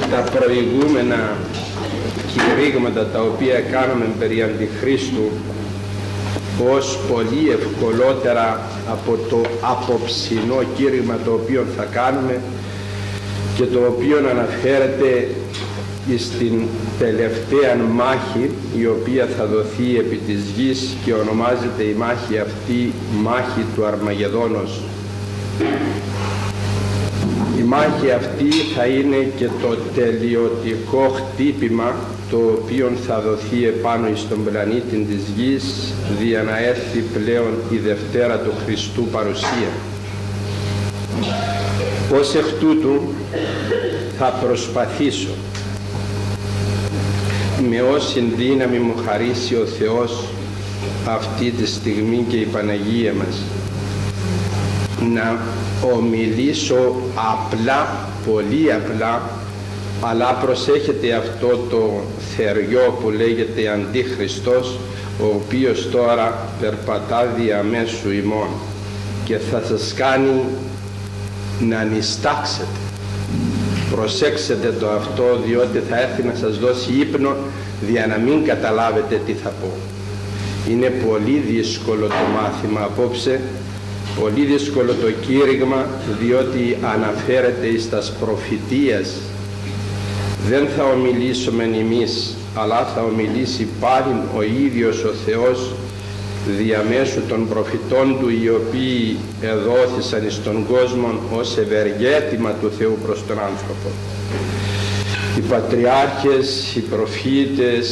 τα προηγούμενα κηρύγματα τα οποία κάναμε περί Αντιχρίστου ως πολύ ευκολότερα από το απόψινό κήρυγμα το οποίο θα κάνουμε και το οποίο αναφέρεται στην τελευταία μάχη η οποία θα δοθεί επί της γης και ονομάζεται η μάχη αυτή μάχη του Αρμαγεδόνος. Η μάχη αυτή θα είναι και το τελειωτικό χτύπημα το οποίο θα δοθεί επάνω στον πλανήτη της γης για να έρθει πλέον η Δευτέρα του Χριστού παρουσία. Ως εκ τούτου θα προσπαθήσω με όση δύναμη μου χαρίσει ο Θεός αυτή τη στιγμή και η Παναγία μας να ομιλήσω απλά, πολύ απλά, αλλά προσέχετε αυτό το θεριό που λέγεται Αντίχριστος, ο οποίος τώρα περπατά διαμέσου ημών και θα σας κάνει να νηστάξετε. Προσέξτε το αυτό, διότι θα έρθει να σας δώσει ύπνο για να μην καταλάβετε τι θα πω. Είναι πολύ δύσκολο το μάθημα απόψε, πολύ δύσκολο το κήρυγμα, διότι αναφέρεται στας προφητείας. Δεν θα ομιλήσουμε εμείς, αλλά θα ομιλήσει πάλι ο ίδιος ο Θεός διαμέσου των προφητών του, οι οποίοι εδόθησαν στον κόσμο ως ευεργέτημα του Θεού προς τον άνθρωπο. Οι πατριάρχες, οι προφήτες,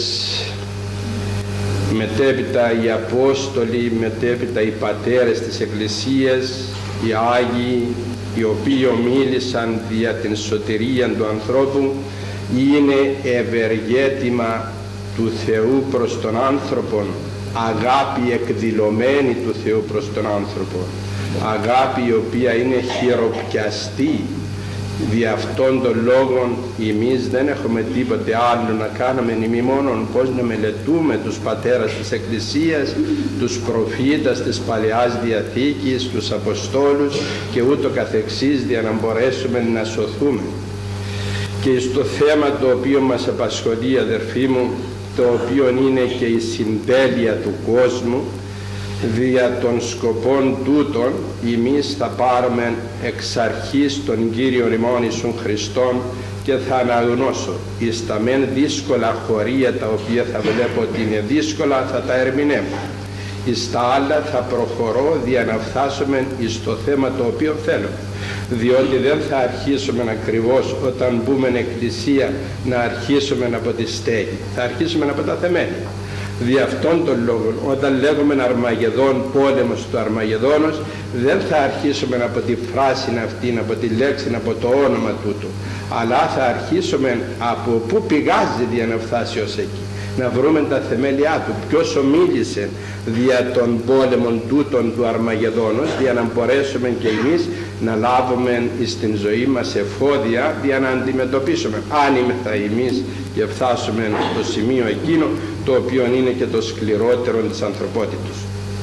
μετέπειτα οι Απόστολοι, μετέπειτα οι πατέρες της Εκκλησίας, οι Άγιοι, οι οποίοι ομίλησαν δια την σωτηρία του ανθρώπου, είναι ευεργέτημα του Θεού προς τον άνθρωπο, αγάπη εκδηλωμένη του Θεού προς τον άνθρωπο, αγάπη η οποία είναι χειροπιαστή. Δι' αυτόν τον λόγο εμείς δεν έχουμε τίποτε άλλο να κάνουμε ημί μόνον πως να μελετούμε τους πατέρας της Εκκλησίας, τους προφήτας της Παλαιάς Διαθήκης, τους Αποστόλους και ούτω καθεξής, για να μπορέσουμε να σωθούμε. Και στο θέμα το οποίο μας απασχολεί, αδερφοί μου, το οποίο είναι και η συντέλεια του κόσμου, δια των σκοπών τούτων εμείς θα πάρουμε εξ αρχής τον Κύριον ημών Ιησούν Χριστόν και θα αναγνώσω εις τα μεν δύσκολα χωρία τα οποία θα βλέπω ότι είναι δύσκολα, θα τα ερμηνεύω. Εις τα άλλα θα προχωρώ για να φτάσουμε εις το θέμα το οποίο θέλω, διότι δεν θα αρχίσουμε ακριβώς όταν μπούμε εκκλησία να αρχίσουμε από τη στέγη, θα αρχίσουμε από τα θεμέλια. Δι' αυτόν τον λόγο, όταν λέγουμε Αρμαγεδόν, πόλεμος του Αρμαγεδόνος, δεν θα αρχίσουμε από τη φράση αυτή, από τη λέξη, από το όνομα τούτου, αλλά θα αρχίσουμε από πού πηγάζει για να φτάσει ως εκεί, να βρούμε τα θεμέλια του, ποιος ομίλησε δια των πόλεμων τούτων του Αρμαγεδόνος, για να μπορέσουμε και εμείς να λάβουμε στην ζωή μας εφόδια για να αντιμετωπίσουμε, αν είμαστε εμείς και φτάσουμε στο σημείο εκείνο το οποίο είναι και το σκληρότερο της ανθρωπότητας.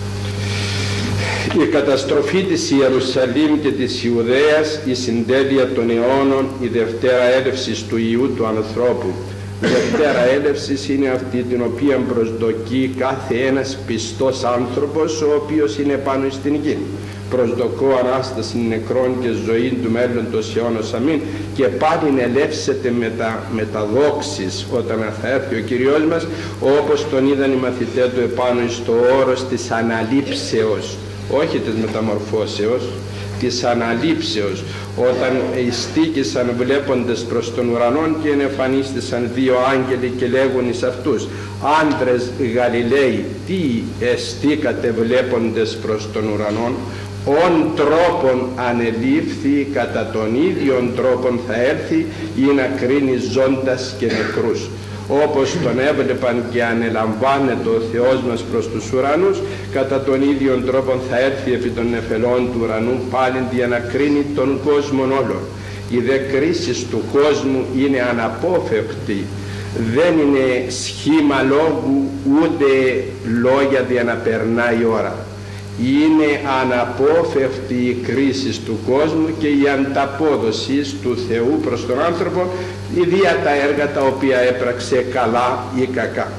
Η καταστροφή της Ιερουσαλήμ και της Ιουδαίας, η συντέλεια των αιώνων, η δευτέρα έλευσης του Υιού του ανθρώπου. Η δευτέρα έλευσης είναι αυτή την οποία προσδοκεί κάθε ένας πιστός άνθρωπος, ο οποίος είναι πάνω στην γη. Προσδοκώ Ανάσταση νεκρών και ζωή του μέλλοντος αιώνος αμήν, και πάλι ελεύσεται με τα δόξης όταν θα έρθει ο Κύριος μας, όπως τον είδαν οι μαθητές του επάνω στο όρος της αναλήψεως, όχι της μεταμορφώσεως, της αναλήψεως, όταν ειστήκησαν βλέποντες προς τον ουρανόν και εμφανίστησαν δύο άγγελοι και λέγουν εις αυτούς: «Άντρες Γαλιλαίοι, τι εστίκατε βλέποντες προς τον ουρανόν? Ον τρόπον ανελήφθη, κατά τον ίδιον τρόπον θα έρθει ή να κρίνει ζώντας και νεκρούς». Όπως τον έβλεπαν και ανελαμβάνεται ο Θεός μας προς τους ουρανούς, κατά τον ίδιον τρόπο θα έρθει επί των νεφελών του ουρανού πάλι για να κρίνει τον κόσμο όλων. Η δε κρίση του κόσμου είναι αναπόφευκτη, δεν είναι σχήμα λόγου ούτε λόγια για να περνάει η ώρα. είναι αναπόφευκτη η κρίση του κόσμου και η ανταπόδοση του Θεού προς τον άνθρωπο δια τα έργα τα οποία έπραξε καλά ή κακά.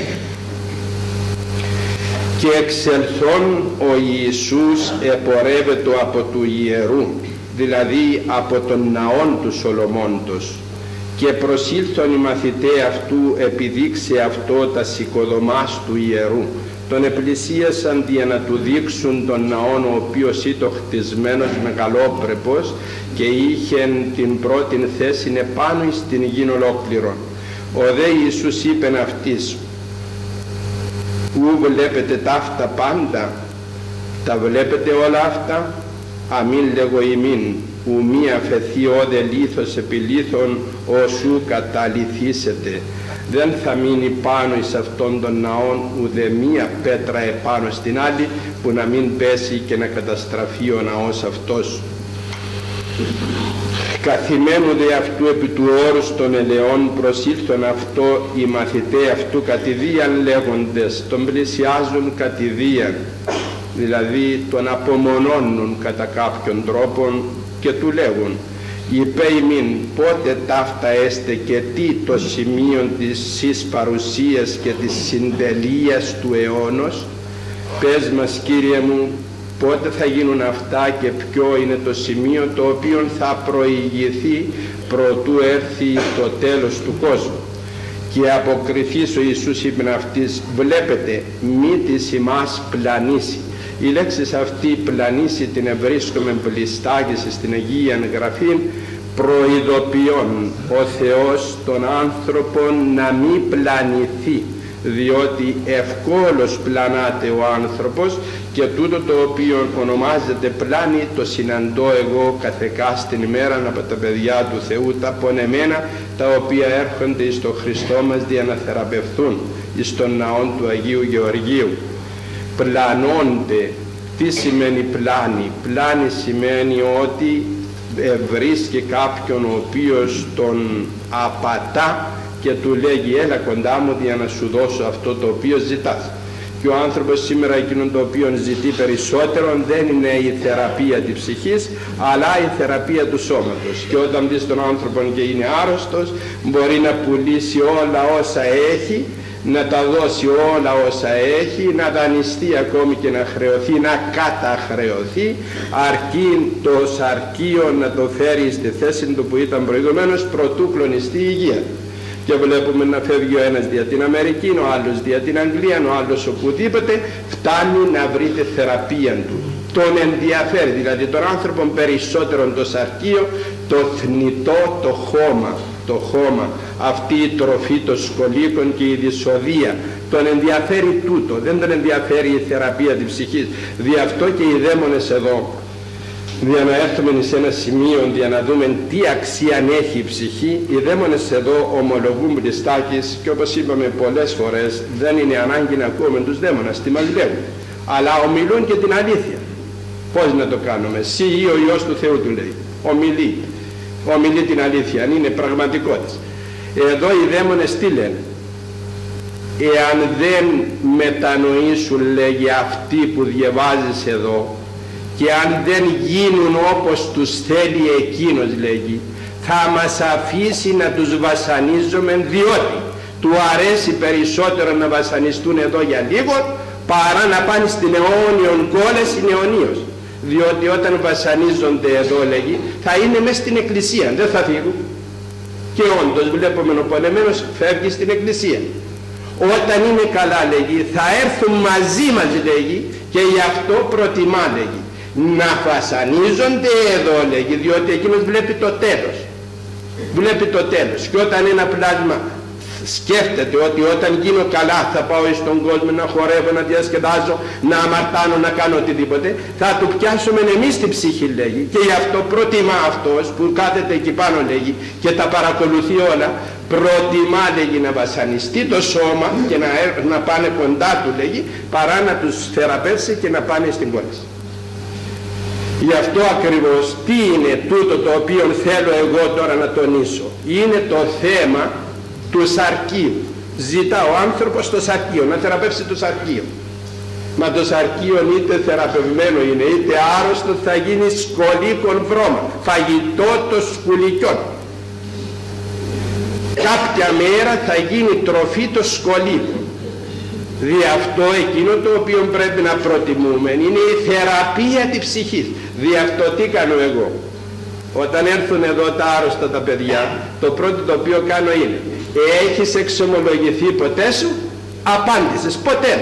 Και εξελθόν ο Ιησούς επορεύεται από του ιερού, δηλαδή από τον ναόν του Σολομώντος, και προσήλθον οι μαθηταί αυτού επιδείξε αυτό τα οικοδομάς του ιερού. Τον επλησίασαν για να του δείξουν τον ναόν, ο οποίος ήταν χτισμένος μεγαλόπρεπος και είχε την πρώτη θέση επάνω στην γη ολόκληρον. Ο δε Ιησούς είπεν αυτής, ου βλέπετε ταύτα πάντα, τα βλέπετε όλα αυτά? Αμήν λέγω ημίν, ου μη αφαιθεί όδε λίθος επί λίθον, όσου καταλυθήσετε. Δεν θα μείνει πάνω εις αυτόν τον ναόν ουδε μία πέτρα επάνω στην άλλη, που να μην πέσει και να καταστραφεί ο ναός αυτός. Καθημένου δε αυτού επί του όρους των ελαιών προσήλθον αυτό οι μαθηταί αυτού κατηδίαν λέγοντες, τον πλησιάζουν κατηδίαν, δηλαδή τον απομονώνουν κατά κάποιον τρόπον και του λέγουν, είπε ημίν πότε ταύτα έστε και τι το σημείο της παρουσίας και της συντελείας του αιώνος? Πες μας Κύριε μου, πότε θα γίνουν αυτά και ποιο είναι το σημείο το οποίο θα προηγηθεί προτού έρθει το τέλος του κόσμου? Και αποκριθείς ο Ιησούς είπεν αυτής, βλέπετε μη της ημάς πλανήσει. Η λέξη αυτή πλανήσει την ευρίσκουμε πλιστάγηση στην Αγία Γραφή, προειδοποιών ο Θεός τον άνθρωπον να μην πλανηθεί, διότι ευκόλως πλανάται ο άνθρωπος, και τούτο το οποίο ονομάζεται πλάνη το συναντώ εγώ καθεκά στην ημέρα από τα παιδιά του Θεού, τα πονεμένα τα οποία έρχονται στο Χριστό μας για να θεραπευθούν εις τον ναόν του Αγίου Γεωργίου. Πλανώνται. Τι σημαίνει πλάνη? Πλάνη σημαίνει ότι βρίσκει κάποιον ο οποίος τον απατά και του λέγει έλα κοντά μου για να σου δώσω αυτό το οποίο ζητάς. Και ο άνθρωπος σήμερα εκείνον το οποίο ζητεί περισσότερο δεν είναι η θεραπεία της ψυχής, αλλά η θεραπεία του σώματος. Και όταν δεις τον άνθρωπο και είναι άρρωστος, μπορεί να πουλήσει όλα όσα έχει, να τα δώσει όλα όσα έχει, να δανειστεί ακόμη και να χρεωθεί, να καταχρεωθεί, αρκεί το σαρκείο να το φέρει στη θέση του που ήταν προηγουμένως, προτού κλονιστεί η υγεία. Και βλέπουμε να φεύγει ο ένας δια την Αμερική, ο άλλος δια την Αγγλία, ο άλλος οπουδήποτε, φτάνει να βρει τη θεραπεία του. Τον ενδιαφέρει δηλαδή τον άνθρωπο περισσότερο το σαρκείο, το θνητό, το χώμα, αυτή η τροφή των σκολίκων και η δυσοδεία. Τον ενδιαφέρει τούτο, δεν τον ενδιαφέρει η θεραπεία της ψυχής. Δι' αυτό και οι δαίμονες εδώ, για να έρθουμε σε ένα σημείο για να δούμε τι αξία έχει η ψυχή, οι δαίμονες εδώ ομολογούν πλιστάκης, και όπως είπαμε πολλές φορές δεν είναι ανάγκη να ακούμε τους δαίμονες τι μας λέγουν, αλλά ομιλούν και την αλήθεια. Πώς να το κάνουμε? Συ ή ο Υιός του Θεού του λέει, ομιλεί την αλήθεια, αν είναι πραγματικότητα. Εδώ οι δαίμονες τι λένε? Εάν δεν μετανοήσουν, λέγει, αυτοί που διαβάζεις εδώ, και αν δεν γίνουν όπως τους θέλει εκείνος, λέγει, θα μας αφήσει να τους βασανίζουμε, διότι του αρέσει περισσότερο να βασανιστούν εδώ για λίγο παρά να πάνε στην αιώνιον κόλαση αιωνίως. Διότι όταν βασανίζονται εδώ, λέγει, θα είναι μέσα στην εκκλησία, δεν θα φύγουν. Και όντως βλέπουμε ο πολεμένος φεύγει στην εκκλησία. Όταν είναι καλά, λέγει, θα έρθουν μαζί μας, λέγει, και γι' αυτό προτιμά, λέγει, να βασανίζονται εδώ, λέγει, διότι εκείνος βλέπει το τέλος. Βλέπει το τέλος. Και όταν ένα πλάσμα σκέφτεται ότι όταν γίνω καλά θα πάω στον κόσμο να χορεύω, να διασκεδάζω, να αμαρτάνω, να κάνω οτιδήποτε, θα του πιάσουμε εμείς την ψυχή, λέγει, και γι' αυτό προτιμά αυτός που κάθεται εκεί πάνω, λέγει, και τα παρακολουθεί όλα, προτιμά, λέγει, να βασανιστεί το σώμα και να πάνε κοντά του, λέγει, παρά να τους θεραπεύσει και να πάνε στην κόλαση. Γι' αυτό ακριβώς τι είναι τούτο το οποίο θέλω εγώ τώρα να τονίσω? Είναι το θέμα του σαρκίου. Ζητά ο άνθρωπος το σαρκείο, να θεραπεύσει το σαρκείο. Μα το σαρκίον είτε θεραπευμένο είναι είτε άρρωστο θα γίνει σκολίκον βρώμα, φαγητό των σκουλικιών. Κάποια μέρα θα γίνει τροφή των σκολίκων. Δι' αυτό εκείνο το οποίο πρέπει να προτιμούμε είναι η θεραπεία της ψυχής. Δι' αυτό τι κάνω εγώ? Όταν έρθουν εδώ τα άρρωστα τα παιδιά, το πρώτο το οποίο κάνω είναι: έχεις εξομολογηθεί ποτέ σου? Απάντησες: ποτέ.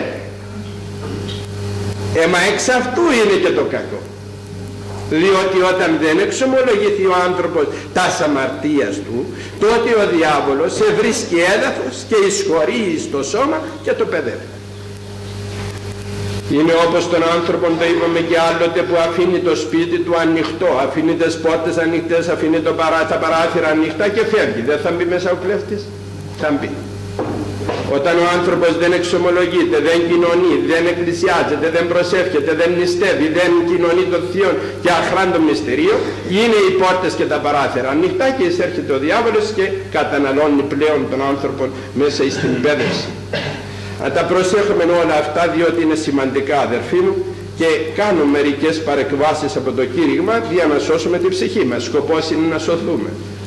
Μα εξ αυτού είναι και το κακό. Διότι όταν δεν εξομολογηθεί ο άνθρωπος τας αμαρτίας του, τότε ο διάβολος σε βρίσκει έδαφος και εισχωρεί στο σώμα και το παιδεύει. Είναι όπως τον άνθρωπο, το είπαμε και άλλοτε, που αφήνει το σπίτι του ανοιχτό, αφήνει τις πόρτες ανοιχτές, αφήνει τα παράθυρα ανοιχτά και φεύγει. Δεν θα μπει μέσα ο κλέφτης? Θα μπει. Όταν ο άνθρωπος δεν εξομολογείται, δεν κοινωνεί, δεν εκκλησιάζεται, δεν προσεύχεται, δεν νηστεύει, δεν κοινωνεί των θείων και αχράντων μυστηρίων, είναι οι πόρτες και τα παράθυρα ανοιχτά και εισέρχεται ο διάβολος και καταναλώνει πλέον τον άνθρωπο μέσα στην πέδευση. Να τα προσέχουμε όλα αυτά, διότι είναι σημαντικά, αδερφοί μου, και κάνω μερικές παρεκβάσεις από το κήρυγμα για να σώσουμε την ψυχή μας. Σκοπός είναι να σωθούμε.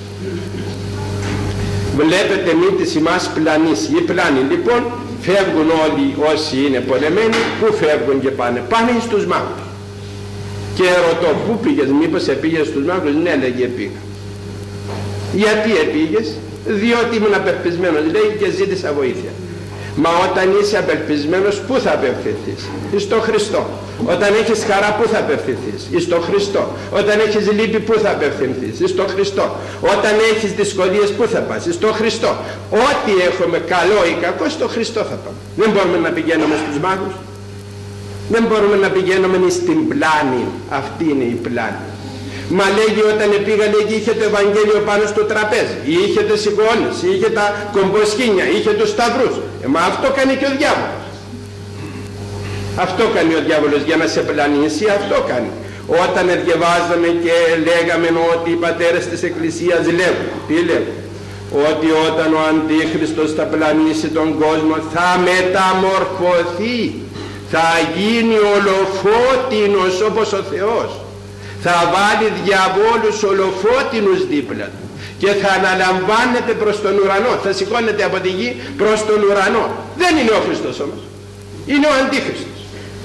Βλέπετε μύτης ημάς πλανής, οι πλάνοι λοιπόν φεύγουν όλοι όσοι είναι πολεμένοι. Πού φεύγουν και πάνε? Πάνε στους μάγους. Και ρωτώ: πού πήγες? Μήπως επήγες στους μάγους? Ναι, λέγε, πήγα. Γιατί επήγες? Διότι ήμουν απελπισμένος, λέει, και ζήτησα βοήθεια. Μα όταν είσαι απελπισμένος, πού θα απευθυνθείς? Στο Χριστό. Όταν έχεις χαρά, πού θα απευθυνθείς? Στο Χριστό. Όταν έχεις λύπη, πού θα απευθυνθείς? Στο Χριστό. Όταν έχεις δυσκολίες, πού θα πας? Στο Χριστό. Ό,τι έχουμε, καλό ή κακό, στο Χριστό θα πάμε. Δεν μπορούμε να πηγαίνουμε στους μάγους. Δεν μπορούμε να πηγαίνουμε στην πλάνη. Αυτή είναι η πλάνη. Μα λέγει, όταν πήγα, λέγει, είχε το Ευαγγέλιο πάνω στο τραπέζι, είχε τις εικόνες, είχε τα κομποσχήνια, είχε τους σταυρούς. Μα αυτό κάνει και ο διάβολος. Αυτό κάνει ο διάβολος για να σε πλανήσει, αυτό κάνει. Όταν διαβάζαμε και λέγαμε ότι οι πατέρες της Εκκλησίας λέγουν, τι λέγουν? Ότι όταν ο Αντίχριστος θα πλανήσει τον κόσμο, θα μεταμορφωθεί, θα γίνει ολοφώτινος όπως ο Θεός. Θα βάλει διαβόλους ολοφώτινους δίπλα του και θα αναλαμβάνεται προς τον ουρανό, θα σηκώνεται από τη γη προς τον ουρανό. Δεν είναι ο Χριστός όμως, είναι ο Αντίχριστος.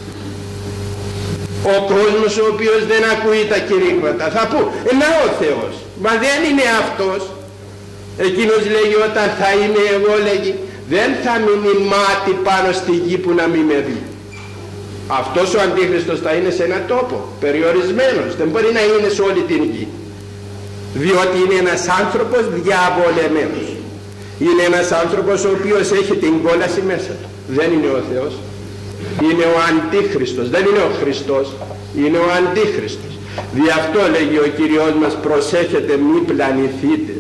Ο κόσμος ο οποίος δεν ακούει τα κηρύγματα θα πει: να ο Θεός, μα δεν είναι αυτός. Εκείνος λέγει: όταν θα είναι εγώ, λέγει, δεν θα μείνει μάτι πάνω στη γη που να μην με δει. Αυτός ο Αντίχριστος θα είναι σε έναν τόπο περιορισμένος, δεν μπορεί να είναι σε όλη την γη, διότι είναι ένας άνθρωπος διαβολεμένος. Είναι ένας άνθρωπος ο οποίος έχει την κόλαση μέσα του. Δεν είναι ο Θεός, είναι ο Αντίχριστος, δεν είναι ο Χριστός, είναι ο Αντίχριστος. Δι' αυτό λέγει ο Κύριος μας: προσέχετε μη πλανηθείτε.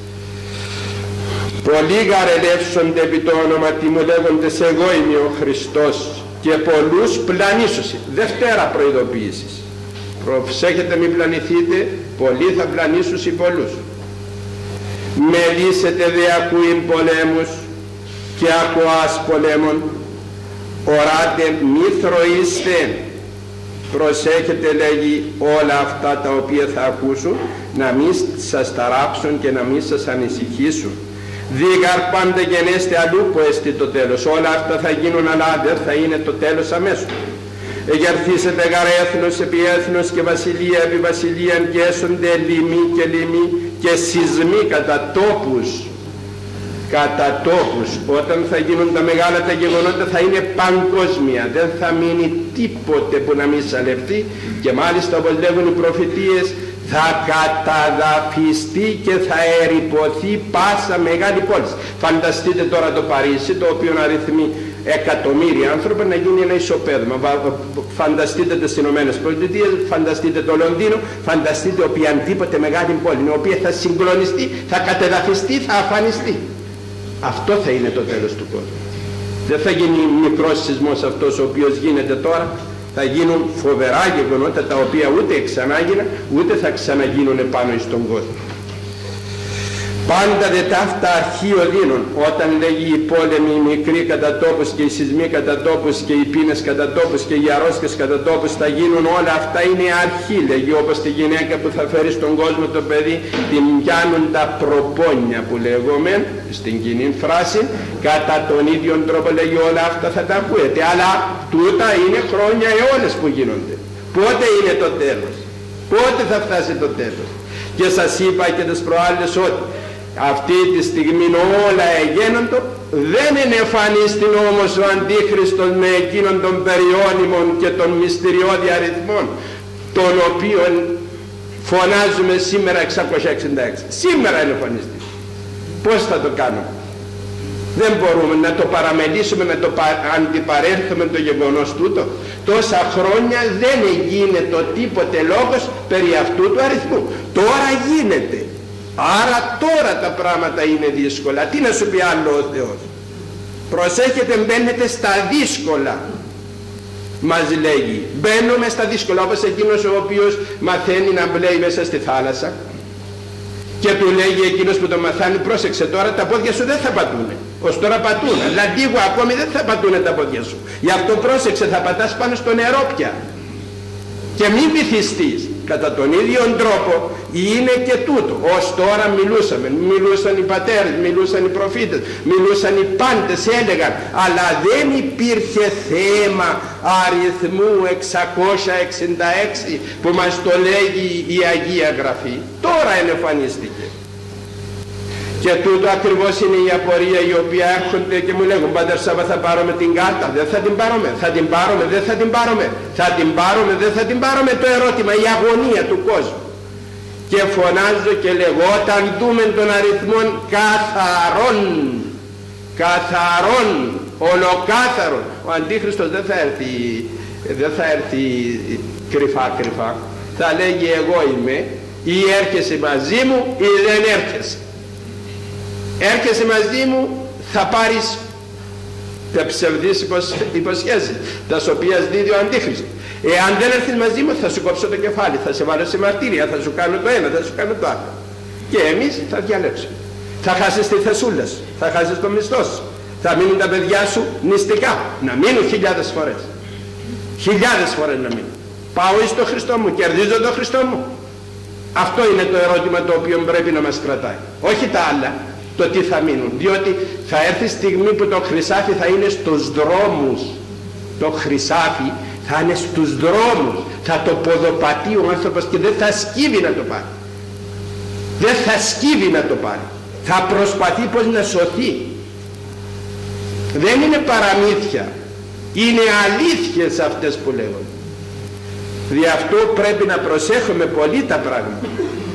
Πολλοί γαρελεύσονται επί το όνομα τι μου, λέγοντες εγώ είμαι ο Χριστός, και πολλούς πλανήσουσι. Δευτέρα προειδοποίησης. Προσέχετε μη πλανηθείτε, πολλοί θα πλανήσουσι πολλούς. Μελήσετε δε ακούειν πολέμους και ακουάς πολέμων, οράτε μη θροείστε. Προσέχετε, λέγει, όλα αυτά τα οποία θα ακούσουν να μην σας ταράψουν και να μην σας ανησυχήσουν. Δίγαρ πάντα γενέστε αλλού που εστί το τέλος. Όλα αυτά θα γίνουν, αλλά δεν θα είναι το τέλος αμέσως. Εγερθήσετε γαρ έθνος επί έθνος και βασιλεία επί βασιλείαν, και έσονται λοιμοί και λοιμοί και σεισμοί κατά τόπους. Κατά τόπους. Όταν θα γίνουν τα μεγάλα τα γεγονότα θα είναι παγκόσμια. Δεν θα μείνει τίποτε που να μην σαλευτεί, και μάλιστα, όπως λέγουν οι προφητείες, θα καταδαφιστεί και θα ερειποθεί πάσα μεγάλη πόλη. Φανταστείτε τώρα το Παρίσι, το οποίο αριθμεί εκατομμύρια άνθρωποι, να γίνει ένα ισοπαίδωμα. Φανταστείτε τις Ηνωμένες Πολιτείες, φανταστείτε το Λονδίνο, φανταστείτε οποιαδήποτε μεγάλη πόλη, η οποία θα συγκλονιστεί, θα κατεδαφιστεί, θα αφανιστεί. Αυτό θα είναι το τέλος του κόσμου. Δεν θα γίνει μικρός σεισμός αυτός ο οποίος γίνεται τώρα. Θα γίνουν φοβερά γεγονότα, τα οποία ούτε ξανάγιναν, ούτε θα ξαναγίνουν πάνω στον κόσμο. Πάντα δε ταύτα αρχείο δίνουν. Όταν λέγει οι πόλεμοι οι μικροί κατά τόπους και οι σεισμοί κατά τόπους και οι πείνες κατά τόπους και οι αρρώστιες κατά τόπους, θα γίνουν όλα αυτά, είναι αρχή, λέγει, όπως τη γυναίκα που θα φέρει στον κόσμο το παιδί, την πιάνουν τα προπόνια που λέγουμε στην κοινή φράση, κατά τον ίδιο τρόπο, λέγει, όλα αυτά θα τα ακούετε, αλλά τούτα είναι χρόνια αιώνες που γίνονται. Πότε είναι το τέλος? Πότε θα φτάσει το τέλος? Και σας είπα και τις προάλλες ότι αυτή τη στιγμή όλα εγένοντο, δεν είναι εμφανίστη όμως ο Αντίχριστος με εκείνον των περιώνυμων και των μυστηριώδη αριθμών, των οποίων φωνάζουμε σήμερα 666. Σήμερα είναι εμφανίστη. Πώς θα το κάνουμε? Δεν μπορούμε να το παραμελήσουμε, να το αντιπαρέλθουμε το γεγονός τούτο. Τόσα χρόνια δεν γίνεται τίποτε λόγος περί αυτού του αριθμού. Τώρα γίνεται. Άρα τώρα τα πράγματα είναι δύσκολα. Τι να σου πει άλλο ο Θεός? Προσέχετε, μπαίνετε στα δύσκολα, μας λέγει. Μπαίνουμε στα δύσκολα, όπως εκείνος ο οποίος μαθαίνει να μπλέει μέσα στη θάλασσα και του λέγει εκείνος που το μαθάνει, πρόσεξε τώρα, τα πόδια σου δεν θα πατούνε. Ως τώρα πατούν, αλλά λίγο ακόμη δεν θα πατούνε τα πόδια σου. Γι' αυτό πρόσεξε, θα πατάς πάνω στο νερό πια. Και μην βυθιστείς. Κατά τον ίδιο τρόπο είναι και τούτο. Ως τώρα μιλούσαν οι πατέρες, μιλούσαν οι προφήτες, μιλούσαν οι πάντες, έλεγαν, αλλά δεν υπήρχε θέμα αριθμού 666 που μας το λέγει η Αγία Γραφή. Τώρα εμφανίστηκε. Και τούτο ακριβώς είναι η απορία, η οποία έρχονται και μου λέγουν, Πάτερ Σάβα, θα πάρουμε την κάρτα? Δεν θα την πάρουμε. Θα την πάρουμε? Δεν θα την πάρουμε. Θα την πάρουμε? Δεν θα την πάρουμε? Το ερώτημα, η αγωνία του κόσμου. Και φωνάζω και λέγω, όταν δούμε τον αριθμό καθαρών, ολοκάθαρων, ο Αντίχριστος δεν θα έρθει κρυφά. Θα λέγει, εγώ είμαι, ή έρχεσαι μαζί μου ή δεν έρχεσαι. Έρχεσαι μαζί μου, θα πάρεις τα ψευδείς υποσχέσεις, τα οποίες δίδει ο Αντίχριστος. Εάν δεν έρθεις μαζί μου, θα σου κόψω το κεφάλι, θα σε βάλω σε μαρτύρια, θα σου κάνω το ένα, θα σου κάνω το άλλο. Και εμείς θα διαλέξουμε. Θα χάσεις τη θεσούλα σου, θα χάσεις το μισθό σου, θα μείνουν τα παιδιά σου νηστικά, να μείνουν χιλιάδες φορές. Χιλιάδες φορές να μείνουν. Πάω εις το Χριστό μου, κερδίζω το Χριστό μου. Αυτό είναι το ερώτημα το οποίο πρέπει να μας κρατάει. Όχι τα άλλα. Το τι θα μείνουν, διότι θα έρθει στιγμή που το χρυσάφι θα είναι στους δρόμους. Το χρυσάφι θα είναι στους δρόμους, θα το ποδοπατεί ο άνθρωπος και δεν θα σκύβει να το πάρει. Δεν θα σκύβει να το πάρει. Θα προσπαθεί πως να σωθεί. Δεν είναι παραμύθια, είναι αλήθειες αυτές που λέγονται. Δι' αυτό πρέπει να προσέχουμε πολύ τα πράγματα.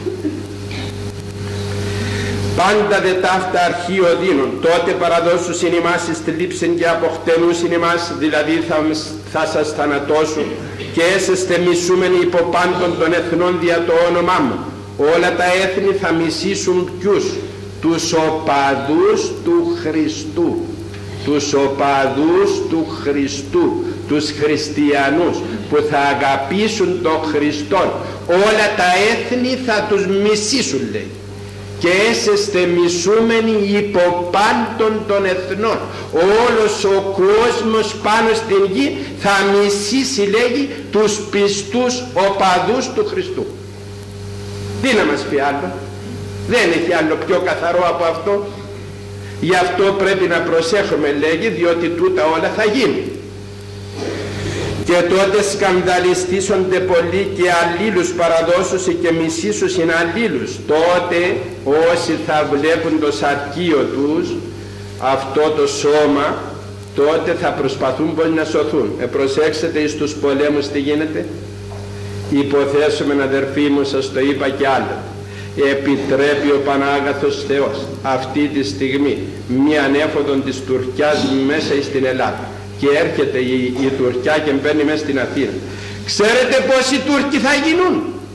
Πάντα δε ταύτα αρχείο δίνουν, τότε παραδώσουσιν ημάς εις τη λήψην και αποκτενούσιν ημάς, δηλαδή θα σας θανατώσουν και έσεστε μισούμενοι υπό πάντων των εθνών δια το όνομά μου. Όλα τα έθνη θα μισήσουν ποιους? Τους οπαδούς του Χριστού. Τους οπαδούς του Χριστού, τους χριστιανούς που θα αγαπήσουν τον Χριστόν. Όλα τα έθνη θα τους μισήσουν, λέει. Και έσεστε μισούμενοι υπό πάντων των εθνών. Όλος ο κόσμος πάνω στην γη θα μισήσει, λέγει, τους πιστούς οπαδούς του Χριστού. Τι να μας πει άλλο? Δεν έχει άλλο πιο καθαρό από αυτό. Γι' αυτό πρέπει να προσέχουμε, λέγει, διότι τούτα όλα θα γίνουν. Και τότε σκανδαλιστήσονται πολλοί και αλλήλους παραδώσουσι και μισήσουσιν αλλήλους. Τότε όσοι θα βλέπουν το σαρκείο τους, αυτό το σώμα, τότε θα προσπαθούν πως να σωθούν. Προσέξτε εις τους πολέμους τι γίνεται. Υποθέσουμε, αδερφοί μου, σας το είπα και άλλο. Επιτρέπει ο Πανάγαθος Θεός αυτή τη στιγμή μία ανέφοδον της Τουρκιάς μέσα στην Ελλάδα και έρχεται η Τουρκιά και μπαίνει μέσα στην Αθήνα. Ξέρετε πόσοι Τούρκοι θα γίνουν?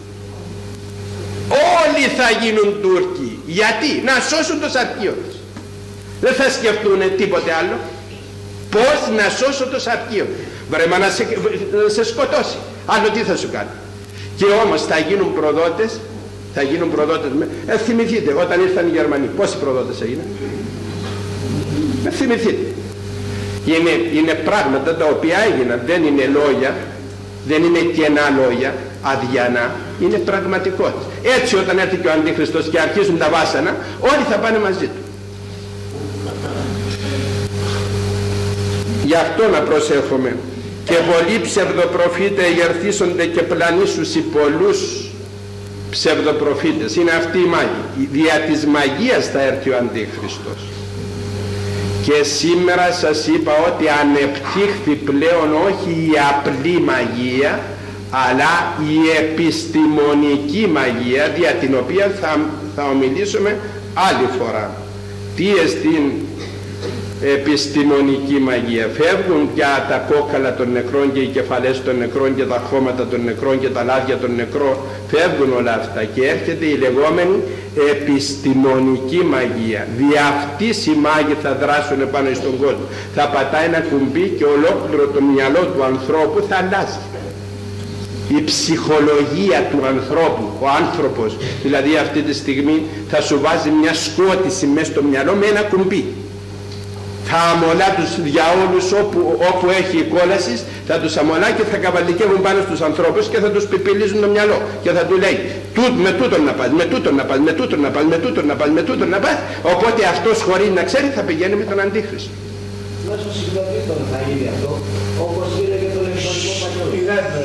Όλοι θα γίνουν Τούρκοι. Γιατί? Να σώσουν το σαρκείο τους. Δεν θα σκεφτούν τίποτε άλλο. Πώς να σώσω το σαρκείο? Βρέμα να σε σκοτώσει. Άλλο τι θα σου κάνει? Και όμως θα γίνουν προδότες, θα γίνουν προδότες. Θυμηθείτε όταν ήρθαν οι Γερμανοί, πόσοι προδότες έγιναν? Θυμηθείτε. Είναι πράγματα τα οποία έγιναν, δεν είναι λόγια, δεν είναι κενά λόγια, αδιανά, είναι πραγματικότητα. Έτσι όταν έρθει και ο Αντίχριστος και αρχίζουν τα βάσανα, όλοι θα πάνε μαζί του. Γι' αυτό να προσέχουμε. Και πολλοί ψευδοπροφήτε εγερθίσονται και πλανήσουσι πολλούς ψευδοπροφήτες. Είναι αυτοί οι μάγοι. Δια της μαγείας θα έρθει ο Αντίχριστος. Και σήμερα σας είπα ότι ανεπτύχθη πλέον όχι η απλή μαγεία, αλλά η επιστημονική μαγεία, δια την οποία θα ομιλήσουμε άλλη φορά. Τι εστίν επιστημονική μαγεία? Φεύγουν πια τα κόκκαλα των νεκρών και οι κεφαλές των νεκρών και τα χώματα των νεκρών και τα λάδια των νεκρών, φεύγουν όλα αυτά και έρχεται η λεγόμενη επιστημονική μαγεία. Δι' αυτής οι μάγοι θα δράσουν πάνω στον κόσμο. Θα πατάει ένα κουμπί και ολόκληρο το μυαλό του ανθρώπου θα αλλάζει. Η ψυχολογία του ανθρώπου, ο άνθρωπος δηλαδή αυτή τη στιγμή θα σου βάζει μια σκότηση μέσα στο μυαλό με ένα κουμπί. Θα αμολά τους διαόλους όπου έχει κόλαση, θα τους αμολά και θα καβαλικεύουν πάνω στους ανθρώπους και θα τους πιπιλίζουν το μυαλό και θα του λέει με τούτον να πας, με τούτον να πας, με τούτον να πας, με τούτον να πας, με τούτον να πας. Οπότε αυτός χωρίς να ξέρει θα πηγαίνει με τον Αντίχριστο. Μέσω συγκροτήτων θα γίνει αυτό, όπως είναι και το ηλεκτρονικό πατρό.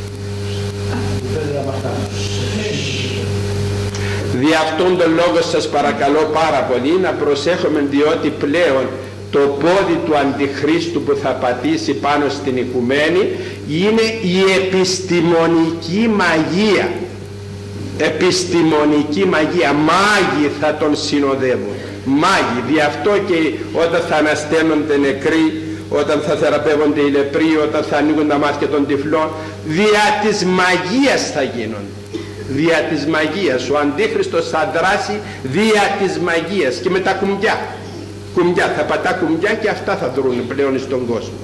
Δι' αυτόν τον λόγο σας παρακαλώ πάρα πολύ να προσέχουμε, διότι πλέον το πόδι του Αντιχρίστου που θα πατήσει πάνω στην οικουμένη είναι η επιστημονική μαγεία. Επιστημονική μαγεία. Μάγοι θα τον συνοδεύουν. Μάγοι. Δι' αυτό και όταν θα ανασταίνονται νεκροί, όταν θα θεραπεύονται οι λεπροί, όταν θα ανοίγουν τα μάτια των τυφλών, δια της μαγείας θα γίνουν. Δια της μαγείας. Ο Αντίχριστος θα δράσει δια της μαγείας και με τα κουμπιά. Θα πατά κουμπιά και αυτά θα δρουν πλέον στον κόσμο.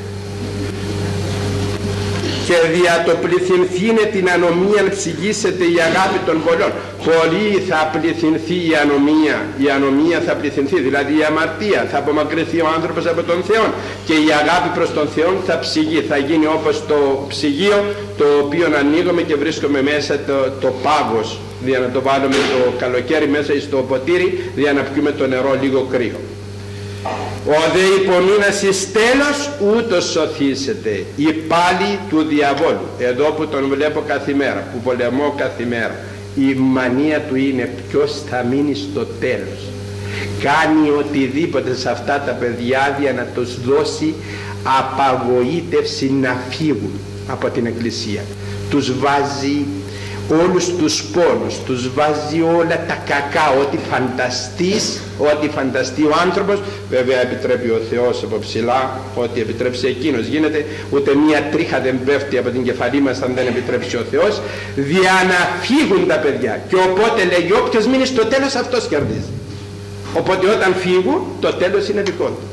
Και δια το πληθυνθήνε την ανομία ψυγίσεται η αγάπη των πολλών. Πολύ θα πληθυνθεί η ανομία θα πληθυνθεί, δηλαδή η αμαρτία, θα απομακρυνθεί ο άνθρωπος από τον Θεό και η αγάπη προς τον Θεό θα ψυγεί, θα γίνει όπως το ψυγείο το οποίο ανοίγουμε και βρίσκουμε μέσα το πάγος, για να το βάλουμε το καλοκαίρι μέσα στο ποτήρι, για να πιούμε το νερό λίγο κρύο. Ο δε υπομείνας εις τέλος ούτως σωθήσετε, η πάλι του διαβόλου. Εδώ που τον βλέπω καθημέρα, που πολεμώ καθημέρα, η μανία του είναι ποιος θα μείνει στο τέλος. Κάνει οτιδήποτε σε αυτά τα παιδιά για να τους δώσει απαγοήτευση να φύγουν από την Εκκλησία. Τους βάζει όλους τους πόνους, τους βάζει όλα τα κακά, ό,τι φανταστεί ο άνθρωπος. Βέβαια επιτρέπει ο Θεός από ψηλά, ό,τι επιτρέψει εκείνος γίνεται, ούτε μία τρίχα δεν πέφτει από την κεφαλή μας αν δεν επιτρέψει ο Θεός, για να φύγουν τα παιδιά. Και οπότε λέγει όποιος μείνει στο τέλος αυτός κερδίζει. Οπότε όταν φύγουν το τέλος είναι δικό του.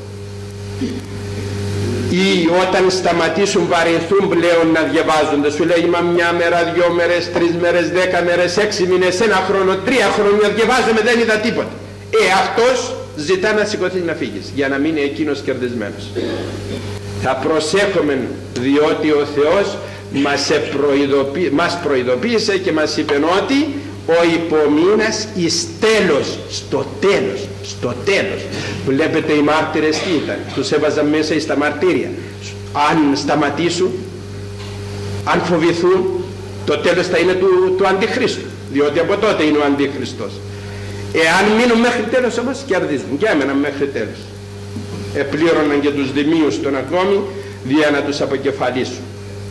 Ή όταν σταματήσουν, βαρυνθούν πλέον να διαβάζονται, σου λέει μα μια μέρα, 2 μέρες, 3 μέρες, 10 μέρες, 6 μήνες, 1 χρόνο, 3 χρόνια διαβάζουμε, δεν είδα τίποτα. Αυτός ζητά να σηκωθεί να φύγεις για να μείνει εκείνος κερδισμένος. Θα προσέχουμε, διότι ο Θεός μας προειδοποίησε και μας είπε ότι ο υπομείνας εις τέλος, στο τέλος. Βλέπετε οι μάρτυρες τι ήταν, τους έβαζαν μέσα εις τα μαρτύρια. Αν σταματήσουν, αν φοβηθούν, το τέλος θα είναι του Αντιχρίστου, διότι από τότε είναι ο Αντίχριστος. Εάν μείνουν μέχρι τέλος όμως κερδίζουν, και έμεναν μέχρι τέλος. Επλήρωναν και τους δημίους των ακόμη για να τους αποκεφαλίσουν.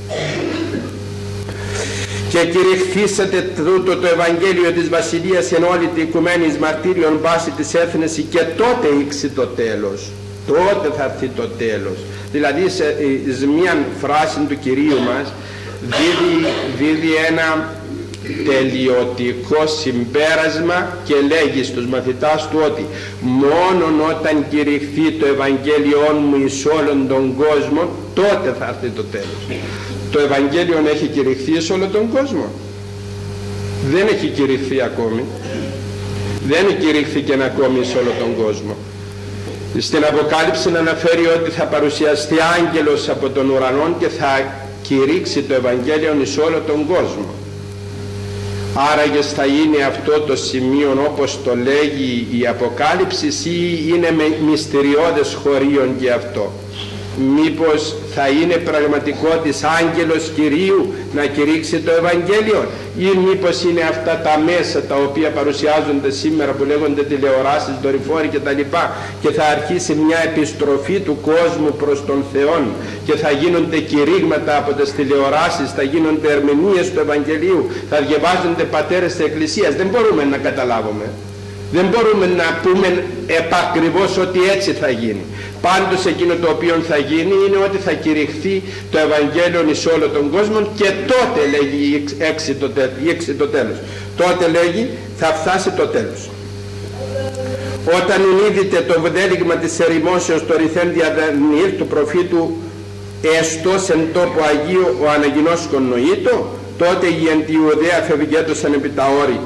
Και κηρυχθήσατε τούτο το Ευαγγέλιο της Βασιλείας εν όλη την οικουμένη μαρτύριον βάση της έθνεση, και τότε ήξει το τέλος. Τότε θα έρθει το τέλος. Δηλαδή σε μια φράση του Κυρίου μας δίδει ένα τελειωτικό συμπέρασμα και λέγει στους μαθητάς του ότι μόνον όταν κηρυχθεί το Ευαγγέλιο μου εις όλον τον κόσμο, τότε θα έρθει το τέλος. Το Ευαγγέλιο έχει κηρυχθεί σε όλο τον κόσμο. δεν έχει κηρυχθεί ακόμη. Δεν κηρύχθηκε ακόμη σε όλο τον κόσμο. Στην Αποκάλυψη αναφέρει ότι θα παρουσιαστεί άγγελος από τον ουρανό και θα κηρύξει το Ευαγγέλιο εις όλο τον κόσμο. Άραγε θα είναι αυτό το σημείο όπως το λέγει η Αποκάλυψη ή είναι μυστηριώδες χωρίον και αυτό? Μήπως θα είναι πραγματικότης άγγελος Κυρίου να κηρύξει το Ευαγγέλιο, ή μήπως είναι αυτά τα μέσα τα οποία παρουσιάζονται σήμερα που λέγονται τηλεοράσεις, δορυφόροι κτλ. Και θα αρχίσει μια επιστροφή του κόσμου προς τον Θεό και θα γίνονται κηρύγματα από τις τηλεοράσεις, θα γίνονται ερμηνείες του Ευαγγελίου, θα διαβάζονται πατέρες της Εκκλησίας. Δεν μπορούμε να καταλάβουμε. Δεν μπορούμε να πούμε επακριβώς ότι έτσι θα γίνει. Πάντως εκείνο το οποίο θα γίνει είναι ότι θα κηρυχθεί το Ευαγγέλιο εις όλο τον κόσμο και τότε λέγει η έξι το τέλος. Τότε λέγει θα φτάσει το τέλος. Όταν είδητε το βδέλιγμα της ερημόσεως το ρηθέντια Δανιήλ του προφήτου εστός εν τόπο Αγίου ο αναγινώσκον νοήτο, τότε οι εν τη Ιουδαία φευγέτωσαν επί τα όρη.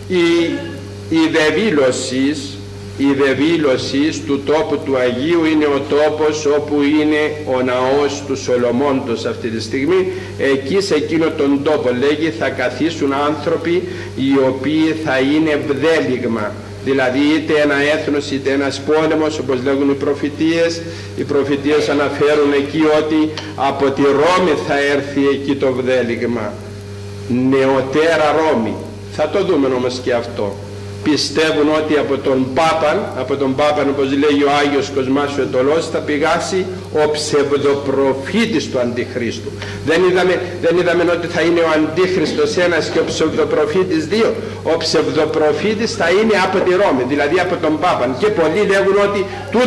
Η δεδήλωση του τόπου του Αγίου είναι ο τόπος όπου είναι ο ναός του Σολομώντος αυτή τη στιγμή. Εκεί σε εκείνο τον τόπο λέγει θα καθίσουν άνθρωποι οι οποίοι θα είναι βδέλιγμα, δηλαδή είτε ένα έθνος είτε ένας πόλεμος, όπως λέγουν οι προφητείες. Οι προφητείες αναφέρουν εκεί ότι από τη Ρώμη θα έρθει εκεί το βδέλιγμα, νεωτέρα Ρώμη. Θα το δούμε όμως και αυτό. Πιστεύουν ότι από τον Πάπαν όπως λέει ο Άγιος Κοσμάς ο Ετωλός θα πηγάσει ο ψευδοπροφήτης του Αντιχρίστου. Δεν είδαμε ότι θα είναι ο Αντίχριστος ένας και ο ψευδοπροφήτης δύο? Ο ψευδοπροφήτης θα είναι από τη Ρώμη, δηλαδή από τον Πάπαν, και πολλοί λέγουν ότι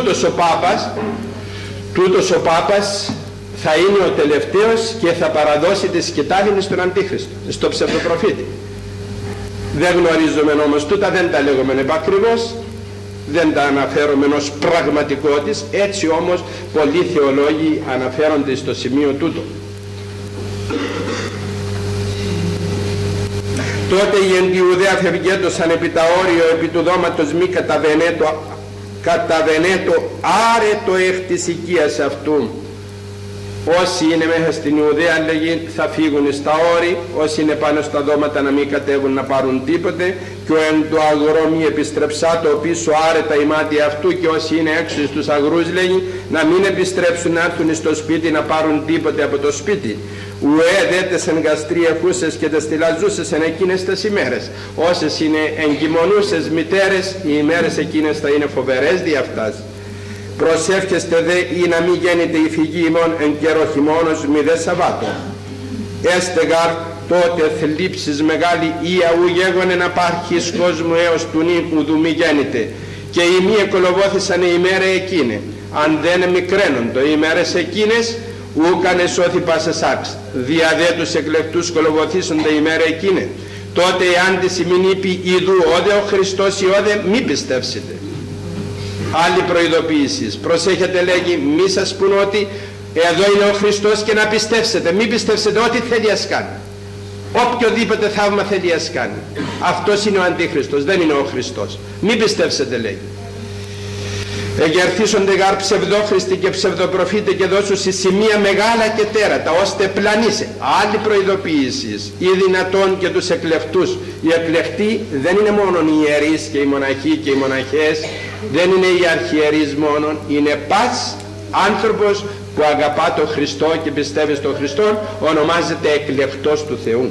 τούτος ο Πάπας θα είναι ο τελευταίος και θα παραδώσει τη σκητάλη στον Αντίχριστο, στο ψευδοπροφήτη. Δεν γνωρίζουμε όμως τούτα, δεν τα λέγουμε επακριβώς, δεν τα αναφέρουμε ως πραγματικότης, έτσι όμως πολλοί θεολόγοι αναφέρονται στο σημείο τούτο. Τότε οι εν τη Ιουδαία φευγέντωσαν επί τα όριο επί του δώματος μη καταβενέτο άρετο εκ της οικίας αυτού. Όσοι είναι μέσα στην Ιουδαία λέγει θα φύγουν στα όρη, όσοι είναι πάνω στα δώματα να μην κατέβουν να πάρουν τίποτε, και ο εν το αγρό μη επιστρεψά το πίσω άρετα η μάτια αυτού, και όσοι είναι έξω στους αγρούς λέγει να μην επιστρέψουν να έρθουν στο σπίτι να πάρουν τίποτε από το σπίτι. Ουέ δέτες εν γαστριεφούσες και τεστιλαζούσες εν εκείνες τις ημέρες. Όσες είναι εγκυμονούσες μητέρες, οι ημέρες εκείνες θα είναι φοβερές δι' αυτάς. Προσεύχεστε δε ή να μην γέννηται η φυγή ημών εν καιρό χειμώνος μη δε Σαββάτο. Έστε γαρ τότε θλίψεις μεγάλη ή αού γέγονε να πάρχεις κόσμου έως του νυ ουδου μη γέννηται. Και οι μη εκολοβόθησαν η ημέρα εκείνη. Αν δεν μικραίνοντο οι ημέρες εκείνες ούκανε σώθη πάσες άξ. Δια δε τους εκλεκτούς κολοβοθήσονται η ημέρα εκείνη. Τότε εάν της ημιν είπει ιδού όδε ο Χριστός ή όδε μη πιστεύσετε. Άλλη προειδοποίηση. Προσέχετε λέγει, μη σας πούν ότι εδώ είναι ο Χριστός και να πιστέψετε. Μην πιστέψετε ό,τι θέλει ας κάνει. Οποιοδήποτε θαύμα θέλει ας κάνει. Αυτός είναι ο Αντίχριστος, δεν είναι ο Χριστός. Μην πιστέψετε λέγει. Εγερθίσονται γάρ ψευδόχριστοι και ψευδοπροφήτε και δώσουν σε σημεία μεγάλα και τέρατα ώστε πλανήσε. Άλλη προειδοποίηση. Ή δυνατόν και τους εκλεκτούς. Οι εκλεκτοί δεν είναι μόνο οι ιερείς και οι μοναχοί και οι μοναχές, δεν είναι οι αρχιερείς μόνον, είναι πας άνθρωπος που αγαπά τον Χριστό και πιστεύει στον Χριστό, ονομάζεται εκλεκτός του Θεού.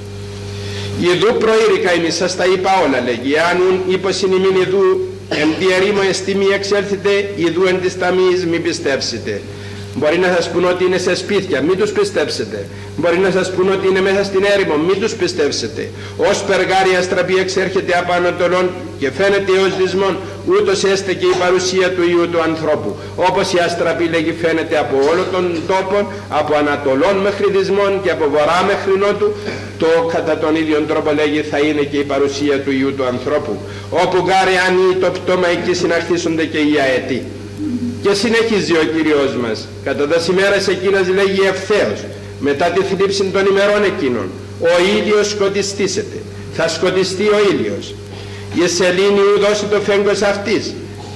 Ιδού προήρικα ημί σας τα είπα όλα λέγει, αν είπος είναι μην ιδού εν τη ερήμο εστίμη εξέλθετε, ιδού εν της ταμής μην πιστεύσετε. Μπορεί να σας πούν ότι είναι σε σπίτια, μην τους πιστέψετε. Μπορεί να σας πούν ότι είναι μέσα στην έρημο, μην τους πιστέψετε. Ως περγάρι αστραπή εξέρχεται από ανατολών και φαίνεται ως δυσμόν, ούτως έστε και η παρουσία του Υιού του ανθρώπου. Όπως η αστραπή λέγει φαίνεται από όλο τον τόπο, από ανατολών μέχρι δυσμών και από βορρά μέχρι νότου, το κατά τον ίδιο τρόπο λέγει θα είναι και η παρουσία του Υιού του ανθρώπου. Όπου γάρε αν το πτώμα εκεί συναχθήσονται και οι αετοί. Και συνεχίζει ο Κύριος μας, κατά τα ημέρας εκείνας λέγει ευθέως, μετά τη θλίψη των ημερών εκείνων, ο ήλιος σκοτιστήσεται, θα σκοτιστεί ο ήλιος, η σελήνη ου δώσει το φέγγος αυτής,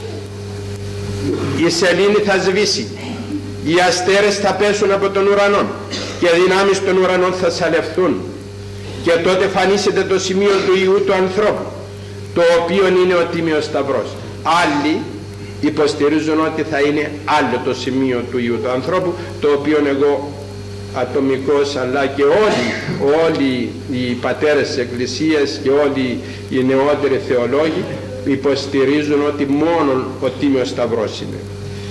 η σελήνη θα σβήσει, οι αστέρες θα πέσουν από τον ουρανό και δυνάμεις των ουρανών θα σαλευθούν, και τότε φανίσεται το σημείο του Υιού του ανθρώπου, το οποίο είναι ο Τίμιος Σταυρός. Άλλοι υποστηρίζουν ότι θα είναι άλλο το σημείο του Υιού του ανθρώπου, το οποίο εγώ ατομικός, αλλά και όλοι οι πατέρες της Εκκλησίας και όλοι οι νεότεροι θεολόγοι υποστηρίζουν ότι μόνο ο Τίμιος Σταυρός είναι.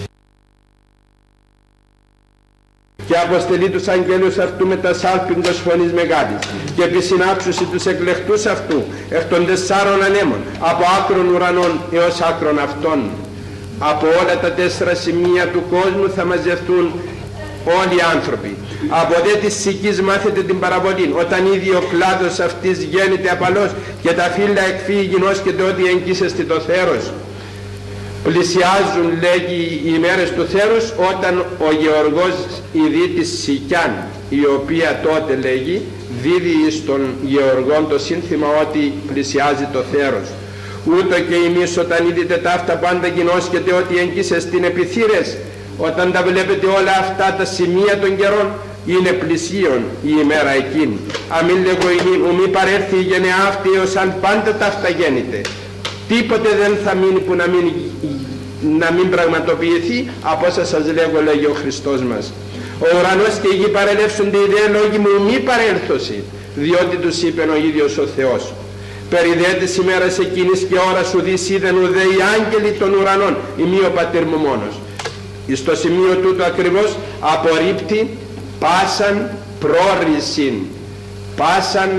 Και αποστελεί τους αγγέλους αυτού με τα σάλπιγγος φωνής μεγάλης και επισυνάξουσι τους εκλεκτούς αυτού εκ των 4 ανέμων από άκρων ουρανών έως άκρων αυτών. Από όλα τα 4 σημεία του κόσμου θα μαζευτούν όλοι οι άνθρωποι. Από δε της σικής μάθετε την παραβολή, όταν ήδη ο κλάδος αυτής γέννηται απαλός και τα φύλλα εκφύγει γινώσκεται ότι εγκύσεστη το θέρος. Πλησιάζουν, λέγει, οι ημέρες του θέρους, όταν ο Γεωργός ειδεί τη Σικιάν, η οποία τότε, λέγει, δίδει στον Γεωργόν το σύνθημα ότι πλησιάζει το θέρος. Ούτω και εμείς όταν είδετε τα αυτά πάντα γινώσκεται ότι εγκύσεστε την επιθύρες, όταν τα βλέπετε όλα αυτά τα σημεία των καιρών, είναι πλησίον η ημέρα εκείνη. Αμήν λέγω μη παρέρθει η γενεά αυτή έως αν πάντα τα αυτά γέννηται. Τίποτε δεν θα μείνει που να μην πραγματοποιηθεί από όσα σας λέγω, λέγει ο Χριστός μας. Ο ουρανός και η γη παρελεύσονται οι δε λόγοι μου μη παρέλθωση, διότι τους είπεν ο ίδιος ο Θεός. Περί δε της ημέρας εκείνης και ώρα σου δεις είδεν ουδέ οι άγγελοι των ουρανών, ημί ο πατήρ μου μόνος. Στο σημείο τούτο ακριβώς απορρίπτει πάσαν πρόρησιν, πάσαν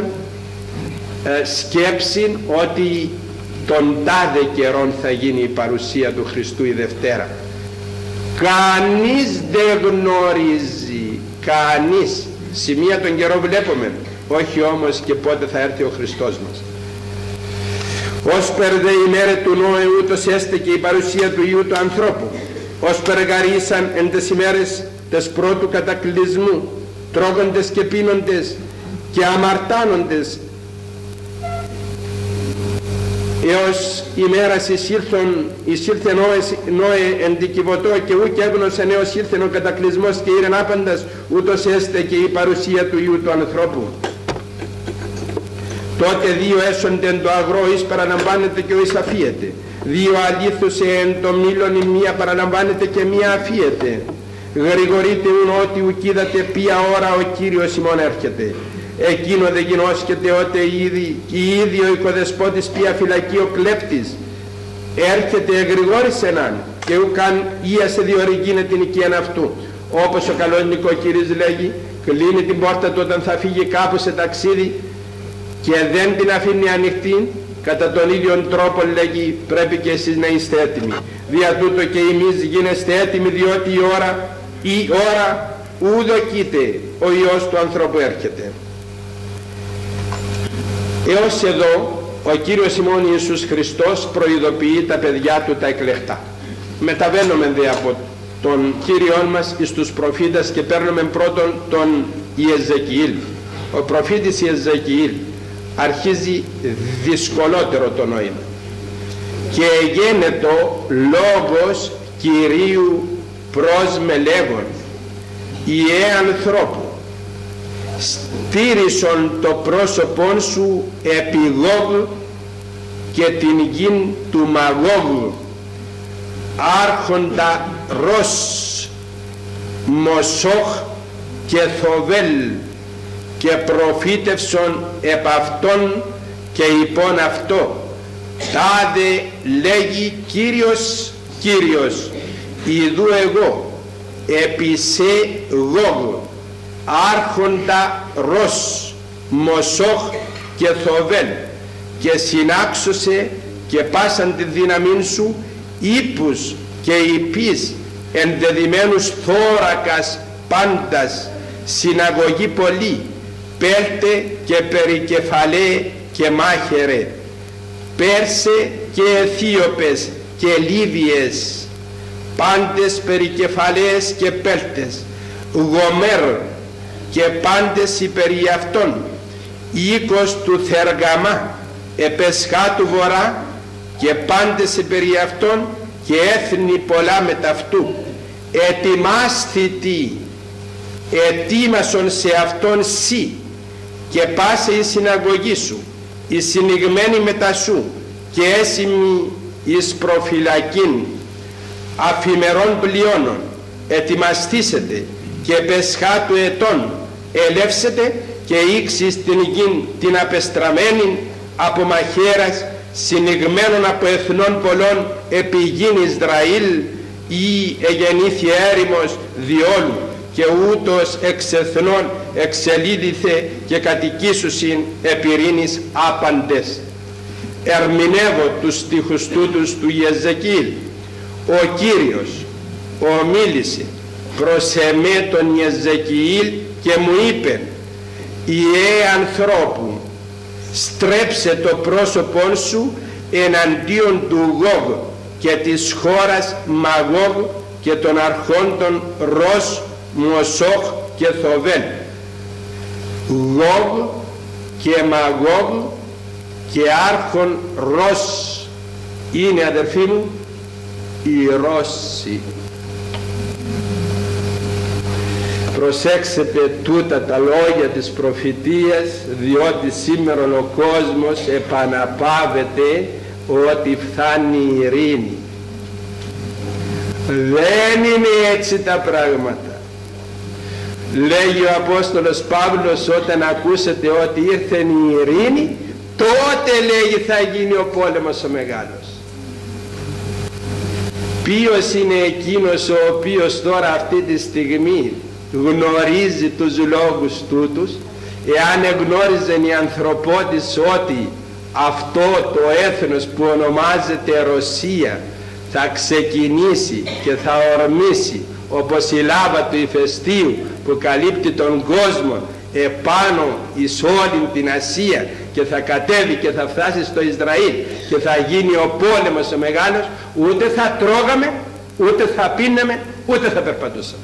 σκέψην ότι τον τάδε καιρόν θα γίνει η παρουσία του Χριστού η Δευτέρα. Κανείς δεν γνωρίζει, κανείς. Σημεία των καιρών βλέπουμε, όχι όμως και πότε θα έρθει ο Χριστός μας. Ως περδε η μέρα του Νόε ούτως έστε και η παρουσία του Υιού του ανθρώπου, ως περγαρίσαν εν τες ημέρες τες πρώτου κατακλυσμού, τρώγοντες και πίνοντες και αμαρτάνοντες, έως ημέρας εισήλθεν Νόε εν την Κιβωτό και ούκ έγνωσεν έως ήλθεν ο κατακλυσμός και ήρεν άπαντας, ούτως έστε και η παρουσία του Υιού του ανθρώπου. Τότε 2 έσονται εν το αγρό, εις παραλαμβάνεται και ο εις αφίεται. 2 αλήθουσε εν το μήλον, η μία παραλαμβάνεται και μία αφίεται. Γρηγορείτε ουν ότι ουκ είδατε ποια ώρα ο Κύριος ημών έρχεται. Εκείνο δεν γινώσκεται ότε ήδη ο οικοδεσπότης ποια φυλακή ο κλέπτης. Έρχεται εγρηγόρησεν αν και ουκαν ίασε διορυγίνε την οικίαν αυτού. Όπως ο καλός νοικοκύρης λέγει, κλείνει την πόρτα του όταν θα φύγει κάπου σε ταξίδι και δεν την αφήνει ανοιχτή, κατά τον ίδιο τρόπο, λέγει, πρέπει και εσείς να είστε έτοιμοι. Δια τούτο και εμείς γίνεστε έτοιμοι, διότι η ώρα ουδοκείται ο Υιός του ανθρώπου έρχεται. Έως εδώ ο Κύριος ημών Ιησούς Χριστός προειδοποιεί τα παιδιά του τα εκλεκτά. Μεταβαίνουμε δε από τον Κύριον μας εις τους προφήτες και παίρνουμε πρώτον τον Ιεζεκιήλ. Ο προφήτης Ιεζεκιήλ αρχίζει δυσκολότερο το νόημα. Και γένετο λόγος Κυρίου προς μελέγων, ιε ανθρώπου, στήρισον το πρόσωπον σου επί Γόγ και την γην του Μαγόγ, άρχοντα Ρος, Μοσόχ και Θοβέλ, και προφήτευσον επ' αυτόν και υπόν αυτό. Τάδε λέγει Κύριος, Κύριος, ιδού εγώ επί σε Γόγ, άρχοντα Ρος, Μοσόχ και Θοβέλ, και συνάξωσε και πάσαν τη δύναμήν σου ύπους και υπείς ενδεδειμένους θώρακας πάντας, συναγωγή πολλή, πέλτε και περικεφαλέ και μάχερε, Πέρσε και Αιθίωπες και Λίβιες, πάντες περικεφαλές και πέλτες, Γομέρ και πάντες υπερί αυτών, οίκος του Θεργαμά, επεσχά του βορρά, και πάντες περί αυτών, και έθνη πολλά μεταυτού. Ετοιμάσθητη, ετοίμασον σε αυτόν σύ, και πάσε η συναγωγή σου, η συνηγμένη μετά σου, και έσημη εις προφυλακήν αφημερών πλειώνων. Ετοιμαστήσετε, και πεσχά του ετών ελεύσετε, και ήξεις την γην την απεστραμμένη από μαχαίρας, συνηγμένων από εθνών πολλών, επί γην Ισραήλ, ή εγεννήθη έρημος διόλου, και ούτως εξ εθνών εξελίδηθε, και κατοικήσουσιν επειρήνης άπαντες. Ερμηνεύω τους στίχους τούτους του Ιεζεκήλ. Ο Κύριος ομίλησε προς εμέ τον Ιεζεκήλ και μου είπε: «Ιε ανθρώπου, στρέψε το πρόσωπόν σου εναντίον του Γόγ και της χώρας Μαγόγ και των αρχόντων Ρος, Μοσόχ και Θοβέλ». Γόγ και Μαγόγ και άρχον Ρος είναι, αδερφοί μου, οι Ρώσοι. Προσέξτε τούτα τα λόγια της προφητείας, διότι σήμερα ο κόσμος επαναπάβεται ότι φθάνει η ειρήνη. Δεν είναι έτσι τα πράγματα. Λέγει ο Απόστολος Παύλος, όταν ακούσετε ότι ήρθε η ειρήνη, τότε λέγει θα γίνει ο πόλεμος ο μεγάλος. Ποιος είναι εκείνος ο οποίος τώρα αυτή τη στιγμή γνωρίζει τους λόγους τούτους? Εάν εγνώριζε η ανθρωπότης ότι αυτό το έθνος που ονομάζεται Ρωσία θα ξεκινήσει και θα ορμήσει όπως η λάβα του ηφαιστείου που καλύπτει τον κόσμο επάνω εις όλη την Ασία, και θα κατέβει και θα φτάσει στο Ισραήλ και θα γίνει ο πόλεμος ο μεγάλος, ούτε θα τρώγαμε, ούτε θα πίναμε, ούτε θα περπατούσαμε.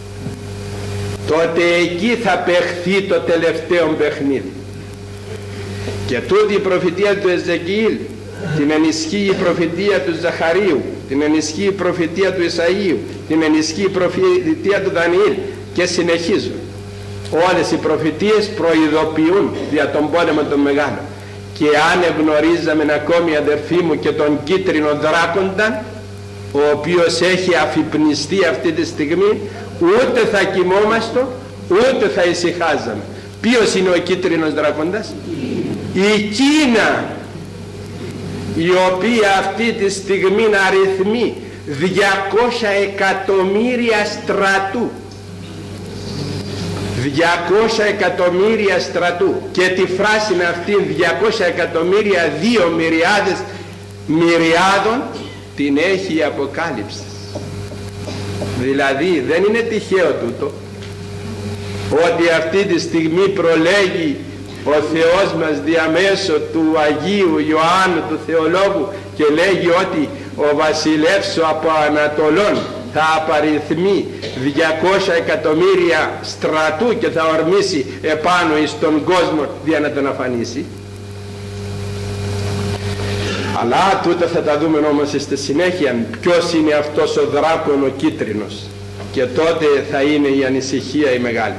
Τότε εκεί θα παιχθεί το τελευταίο παιχνίδι. Και τούτη η προφητεία του Εζεκιήλ την ενισχύει η προφητεία του Ζαχαρίου, την ενισχύει η προφητεία του Ισαΐου, την ενισχύει η προφητεία του Δανιήλ, και συνεχίζουν. Όλες οι προφητείες προειδοποιούν για τον πόλεμο των μεγάλων. Και αν εγνωρίζαμε ακόμη, αδερφοί μου, και τον κίτρινο δράκοντα, ο οποίος έχει αφυπνιστεί αυτή τη στιγμή, ούτε θα κοιμόμαστε ούτε θα ησυχάζαμε. Ποιος είναι ο κίτρινος δράκοντας? Η Κίνα, η οποία αυτή τη στιγμή αριθμεί 200 εκατομμύρια στρατού. 200 εκατομμύρια στρατού, και τη φράση αυτή 200 εκατομμύρια 2 μυριάδες μυριάδων την έχει η Αποκάλυψη. Δηλαδή δεν είναι τυχαίο τούτο ότι αυτή τη στιγμή προλέγει ο Θεός μας διαμέσω του Αγίου Ιωάννου του Θεολόγου και λέγει ότι ο βασιλεύς από Ανατολών θα απαριθμεί 200 εκατομμύρια στρατού και θα ορμήσει επάνω εις τον κόσμο για να τον αφανίσει. Αλλά τούτα θα τα δούμε όμως στη συνέχεια, ποιος είναι αυτός ο δράκον ο κίτρινος, και τότε θα είναι η ανησυχία η μεγάλη.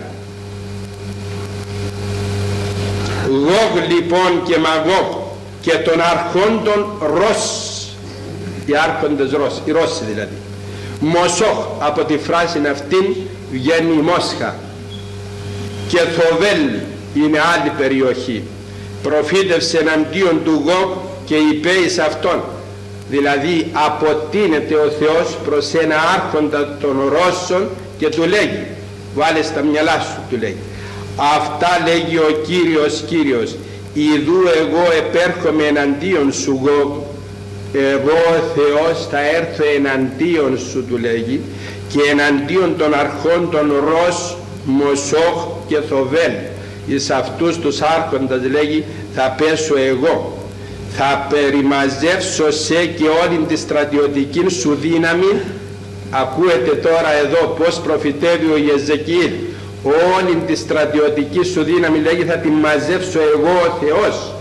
Γόγ λοιπόν και Μαγόγ και των αρχόντων Ρος, οι άρχοντες Ρος, οι Ρώσοι δηλαδή. Μοσόχ, από τη φράση αυτήν βγαίνει η Μόσχα, και Θοβέλ είναι άλλη περιοχή. Προφήτευσε εναντίον του Γόγ και είπε εις αυτόν, δηλαδή αποτείνεται ο Θεός προς ένα άρχοντα των Ρώσων και του λέγει, βάλε στα μυαλά σου, του λέγει, αυτά λέγει ο Κύριος, ιδού εγώ επέρχομαι εναντίον σου Γόγ, εγώ ο Θεός θα έρθω εναντίον σου, του λέγει, και εναντίον των αρχών των Ρος, Μοσόχ και Θοβέλ, εις αυτούς τους άρχοντας λέγει θα πέσω εγώ, θα περιμαζεύσω σε και όλη τη στρατιωτική σου δύναμη. Ακούετε τώρα εδώ πως προφητεύει ο Ιεζεκιήλ, όλη τη στρατιωτική σου δύναμη, λέγει, θα τη μαζεύσω εγώ ο Θεός,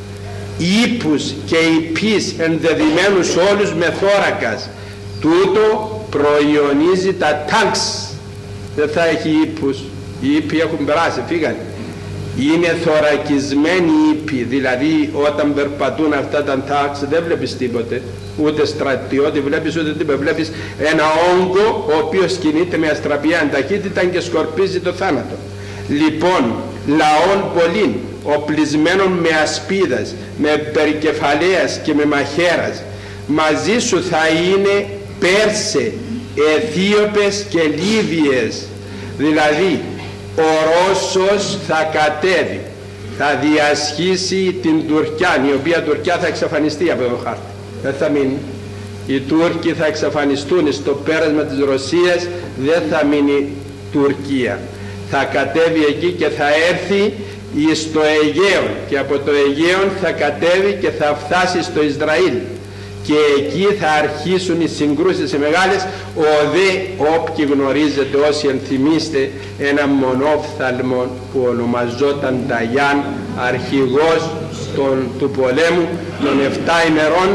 ύπους και υπείς ενδεδειμένους όλους με θώρακας. Τούτο προϊονίζει τα τάγκς. Δεν θα έχει ύπους, οι ύποι έχουν περάσει, φύγανε. Είναι θωρακισμένοι ύποι, δηλαδή όταν περπατούν αυτά τα τάγκς δεν βλέπεις τίποτε, ούτε στρατιώτη βλέπεις ούτε τίποτε, βλέπεις ένα όγκο ο οποίος κινείται με αστραπιά ταχύτητα και σκορπίζει το θάνατο. Λοιπόν, λαών πολλήν, οπλισμένων με ασπίδας, με περικεφαλαίας και με μαχαίρας, μαζί σου θα είναι Πέρσε, Αιθίωπες και Λίβιες. Δηλαδή ο Ρώσος θα κατέβει, θα διασχίσει την Τουρκιά, η οποία Τουρκιά θα εξαφανιστεί από τον χάρτη, δεν θα μείνει. Οι Τούρκοι θα εξαφανιστούν στο πέρασμα της Ρωσίας, δεν θα μείνει Τουρκία. Θα κατέβει εκεί και θα έρθει στο Αιγαίο και από το Αιγαίο θα κατέβει και θα φτάσει στο Ισραήλ και εκεί θα αρχίσουν οι συγκρούσεις οι μεγάλες. Ο δε όποιοι γνωρίζετε, όσοι ενθυμίστε, ένα μονόφθαλμο που ονομαζόταν Νταγιάν, αρχηγός του πολέμου των 7 ημερών,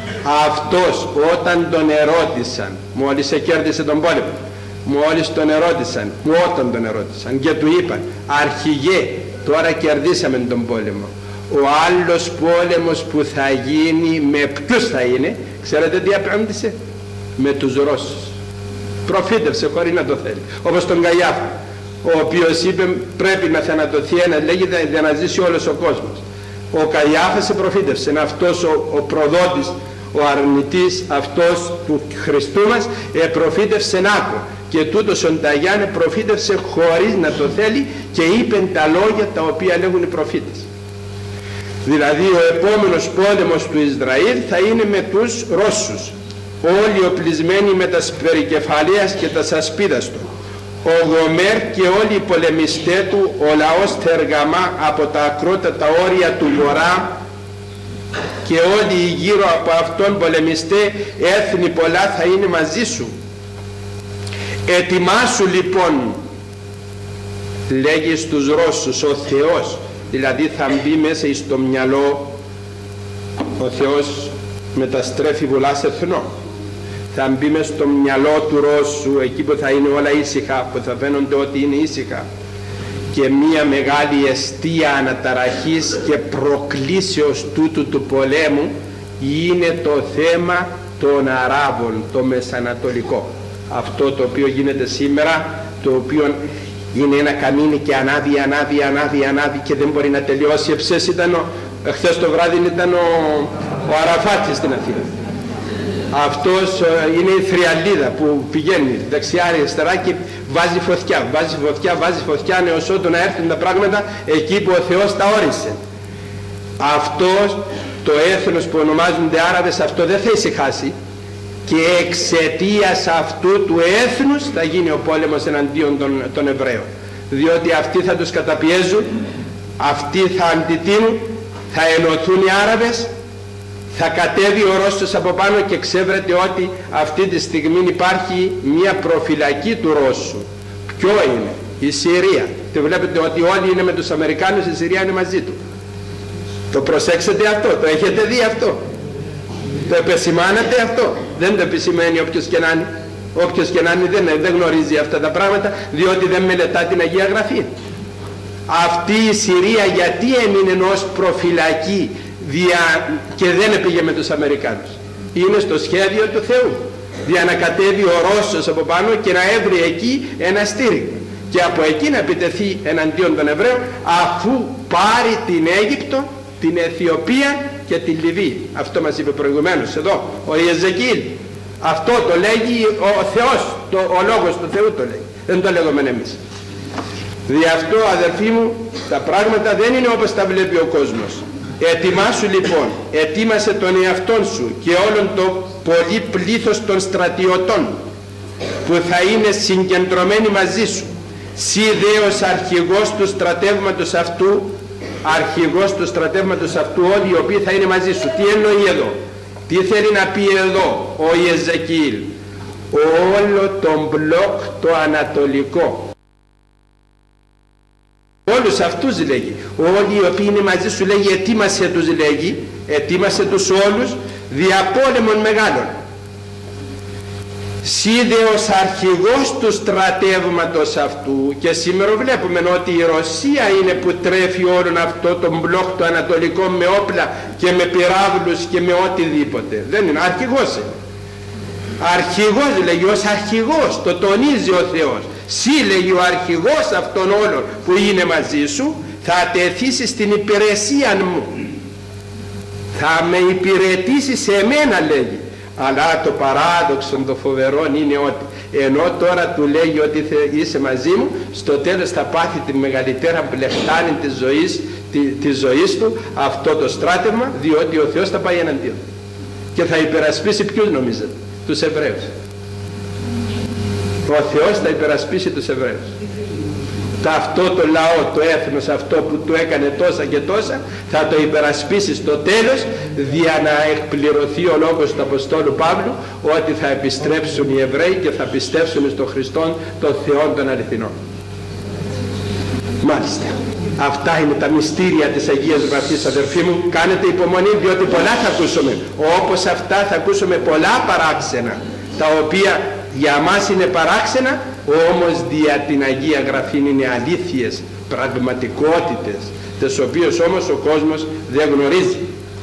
αυτός όταν τον ερώτησαν, μόλις εκέρδισε τον πόλεμο, μόλις τον ερώτησαν, όταν τον ερώτησαν και του είπαν, αρχηγέ, τώρα κερδίσαμε τον πόλεμο, ο άλλος πόλεμος που θα γίνει με ποιους θα είναι, ξέρετε τι απάντησε? Με τους Ρώσους. Προφήτευσε χωρίς να το θέλει, όπως τον Καϊάφα, ο οποίος είπε πρέπει να θανατωθεί ένα, λέγεται, για να ζήσει όλος ο κόσμος. Ο Καϊάφας σε προφήτευσε, είναι αυτός ο προδότης, ο αρνητής αυτός του Χριστού μας, προφήτευσε άκου. Και τούτος ο Νταγιάν προφήτευσε χωρίς να το θέλει και είπε τα λόγια τα οποία λέγουν οι προφήτες. Δηλαδή ο επόμενος πόλεμος του Ισραήλ θα είναι με τους Ρώσους, όλοι οπλισμένοι με τα περικεφαλαίας και τα ασπίδας του. Ο Γομέρ και όλοι οι πολεμιστές του, ο λαός θεργαμά από τα ακρότατα όρια του βορρά και όλοι οι γύρω από αυτόν πολεμιστέ, έθνη πολλά θα είναι μαζί σου. Ετοιμάσου λοιπόν, λέγει στους Ρώσους, ο Θεός, δηλαδή θα μπει μέσα στο μυαλό, ο Θεός μεταστρέφει βουλάς εθνών, θα μπει μέσα στο μυαλό του Ρώσου, εκεί που θα είναι όλα ήσυχα, που θα φαίνονται ότι είναι ήσυχα, και μία μεγάλη εστία αναταραχής και προκλήσεως τούτου του πολέμου είναι το θέμα των Αράβων, το μεσανατολικό. Αυτό το οποίο γίνεται σήμερα, το οποίο είναι ένα καμίνι και ανάβει και δεν μπορεί να τελειώσει. Εψές ήταν χθες το βράδυ ήταν ο Αραφάτης στην Αθήνα. Αυτός είναι η θριαλίδα που πηγαίνει δεξιά αριστερά και βάζει φωτιά έως ότου να έρθουν τα πράγματα εκεί που ο Θεός τα όρισε. Αυτό το έθνος που ονομάζονται Άραβες, αυτό δεν θα ησυχάσει και εξαιτίας αυτού του έθνους θα γίνει ο πόλεμος εναντίον των Εβραίων, διότι αυτοί θα τους καταπιέζουν, αυτοί θα αντιτείνουν, θα ενωθούν οι Άραβες, θα κατέβει ο Ρώσος από πάνω και ξέρετε ότι αυτή τη στιγμή υπάρχει μια προφυλακή του Ρώσου. Ποιο είναι? Η Συρία. Και βλέπετε ότι όλοι είναι με τους Αμερικάνους, η Συρία είναι μαζί του. Το προσέξετε αυτό, το έχετε δει αυτό, το επεσημάνατε αυτό? Δεν το επισημαίνει όποιος και να είναι. Όποιος και να είναι δεν γνωρίζει αυτά τα πράγματα, διότι δεν μελετά την Αγία Γραφή. Αυτή η Συρία γιατί έμεινε ως προφυλακή και δεν πήγε με τους Αμερικάνους? Είναι στο σχέδιο του Θεού, για να κατέβει ο Ρώσος από πάνω και να έβρει εκεί ένα στήριγμα και από εκεί να επιτεθεί εναντίον των Εβραίων, αφού πάρει την Αίγυπτο, την Αιθιοπία και την Λιβύη. Αυτό μας είπε προηγουμένως εδώ ο Ιεζεκίηλ. Αυτό το λέγει ο Θεός, ο Λόγος του Θεού το λέει, δεν το λέγουμε εμείς. Δι' αυτό αδερφοί μου, τα πράγματα δεν είναι όπως τα βλέπει ο κόσμος. Ετοιμάσου λοιπόν, ετοίμασε τον εαυτόν σου και όλον το πολύ πλήθος των στρατιωτών που θα είναι συγκεντρωμένοι μαζί σου. Συ δε ως αρχηγός του στρατεύματος αυτού, όλοι οι οποίοι θα είναι μαζί σου. Τι εννοεί εδώ? Τι θέλει να πει εδώ ο Ιεζεκίηλ? Όλο τον μπλοκ το ανατολικό Όλους αυτούς λέγει, όλοι οι οποίοι είναι μαζί σου λέγει, ετοίμασε τους λέγει, ετοίμασε τους όλους δια πόλεμων μεγάλων. Σίδε ως αρχηγός του στρατεύματος αυτού, και σήμερα βλέπουμε ότι η Ρωσία είναι που τρέφει όλον αυτό τον μπλοκ το ανατολικό με όπλα και με πυράβλους και με οτιδήποτε. Δεν είναι, αρχηγός είναι. Αρχηγός λέγει, ως αρχηγός, το τονίζει ο Θεός. Συ λέγει ο αρχηγός αυτών όλων που είναι μαζί σου, θα τεθήσεις στην υπηρεσία μου. Θα με υπηρετήσεις σε μένα λέγει. Αλλά το παράδοξο, το φοβερό είναι ότι ενώ τώρα του λέγει ότι είσαι μαζί μου, στο τέλος θα πάθει τη μεγαλύτερα πλεχτάνη της ζωής του αυτό το στράτευμα, διότι ο Θεός θα πάει εναντίον και θα υπερασπίσει ποιους νομίζετε? Τους Εβραίους. Ο Θεός θα υπερασπίσει τους Εβραίους. Αυτό το λαό, το έθνος αυτό που του έκανε τόσα και τόσα, θα το υπερασπίσει στο τέλος, για να εκπληρωθεί ο λόγος του Αποστόλου Παύλου ότι θα επιστρέψουν οι Εβραίοι και θα πιστεύσουν στον Χριστόν, τον Θεό των αληθινών. Μάλιστα, αυτά είναι τα μυστήρια της Αγίας Γραφής, αδερφοί μου. Κάνετε υπομονή, διότι πολλά θα ακούσουμε. Όπως αυτά θα ακούσουμε πολλά παράξενα, τα οποία για μας είναι παράξενα, όμως δια την Αγία Γραφή είναι αλήθειες, πραγματικότητες, τις οποίες όμως ο κόσμος δεν γνωρίζει.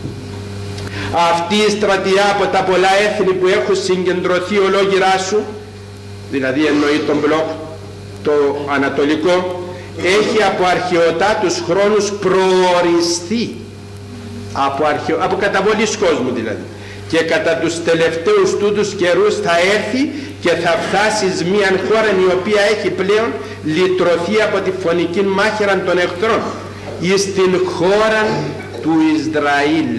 Αυτή η στρατιά από τα πολλά έθνη που έχουν συγκεντρωθεί ολόγυρά σου, δηλαδή εννοεί τον μπλοκ το ανατολικό, έχει από αρχαιοτά τους χρόνους προοριστεί, από καταβολής κόσμου δηλαδή, και κατά τους τελευταίους τούτους καιρούς θα έρθει και θα φτάσει εις μίαν χώρα η οποία έχει πλέον λυτρωθεί από τη φωνική μάχαιρα των εχθρών, εις την χώρα του Ισραήλ.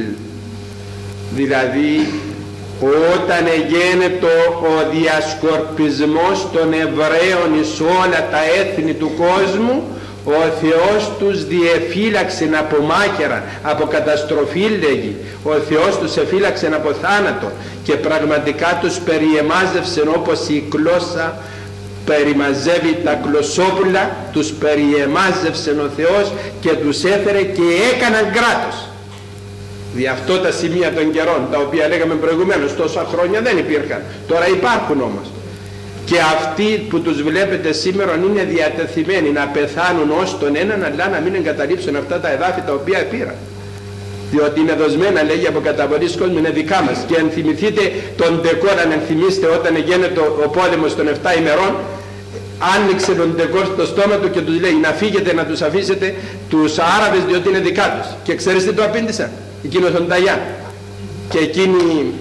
Δηλαδή όταν γίνεται ο διασκορπισμός των Εβραίων εις όλα τα έθνη του κόσμου, ο Θεός τους διεφύλαξε από μάχαιρα, από καταστροφή λέγει. Ο Θεός τους εφύλαξε από θάνατο και πραγματικά τους περιεμάζευσε όπως η κλώσσα περιμαζεύει τα κλωσόπουλα, τους περιεμάζευσε ο Θεός και τους έφερε και έκαναν κράτος. Δι' αυτό τα σημεία των καιρών, τα οποία λέγαμε προηγουμένως, τόσα χρόνια δεν υπήρχαν, τώρα υπάρχουν όμως. Και αυτοί που τους βλέπετε σήμερα είναι διατεθειμένοι να πεθάνουν ως τον έναν, αλλά να μην εγκαταλείψουν αυτά τα εδάφη τα οποία πήραν. Διότι είναι δοσμένα, λέγει, από καταβολής κόσμου, είναι δικά μας. Και αν θυμηθείτε τον Ντεκόρ, αν ενθυμίστε όταν γίνεται ο πόλεμος των 7 ημερών, άνοιξε τον Ντεκόρ στο στόμα του και τους λέει να φύγετε, να τους αφήσετε τους Άραβες, διότι είναι δικά τους. Και ξέρεις τι του απήντησαν? Εκείνος τον Ταγιά και εκείνη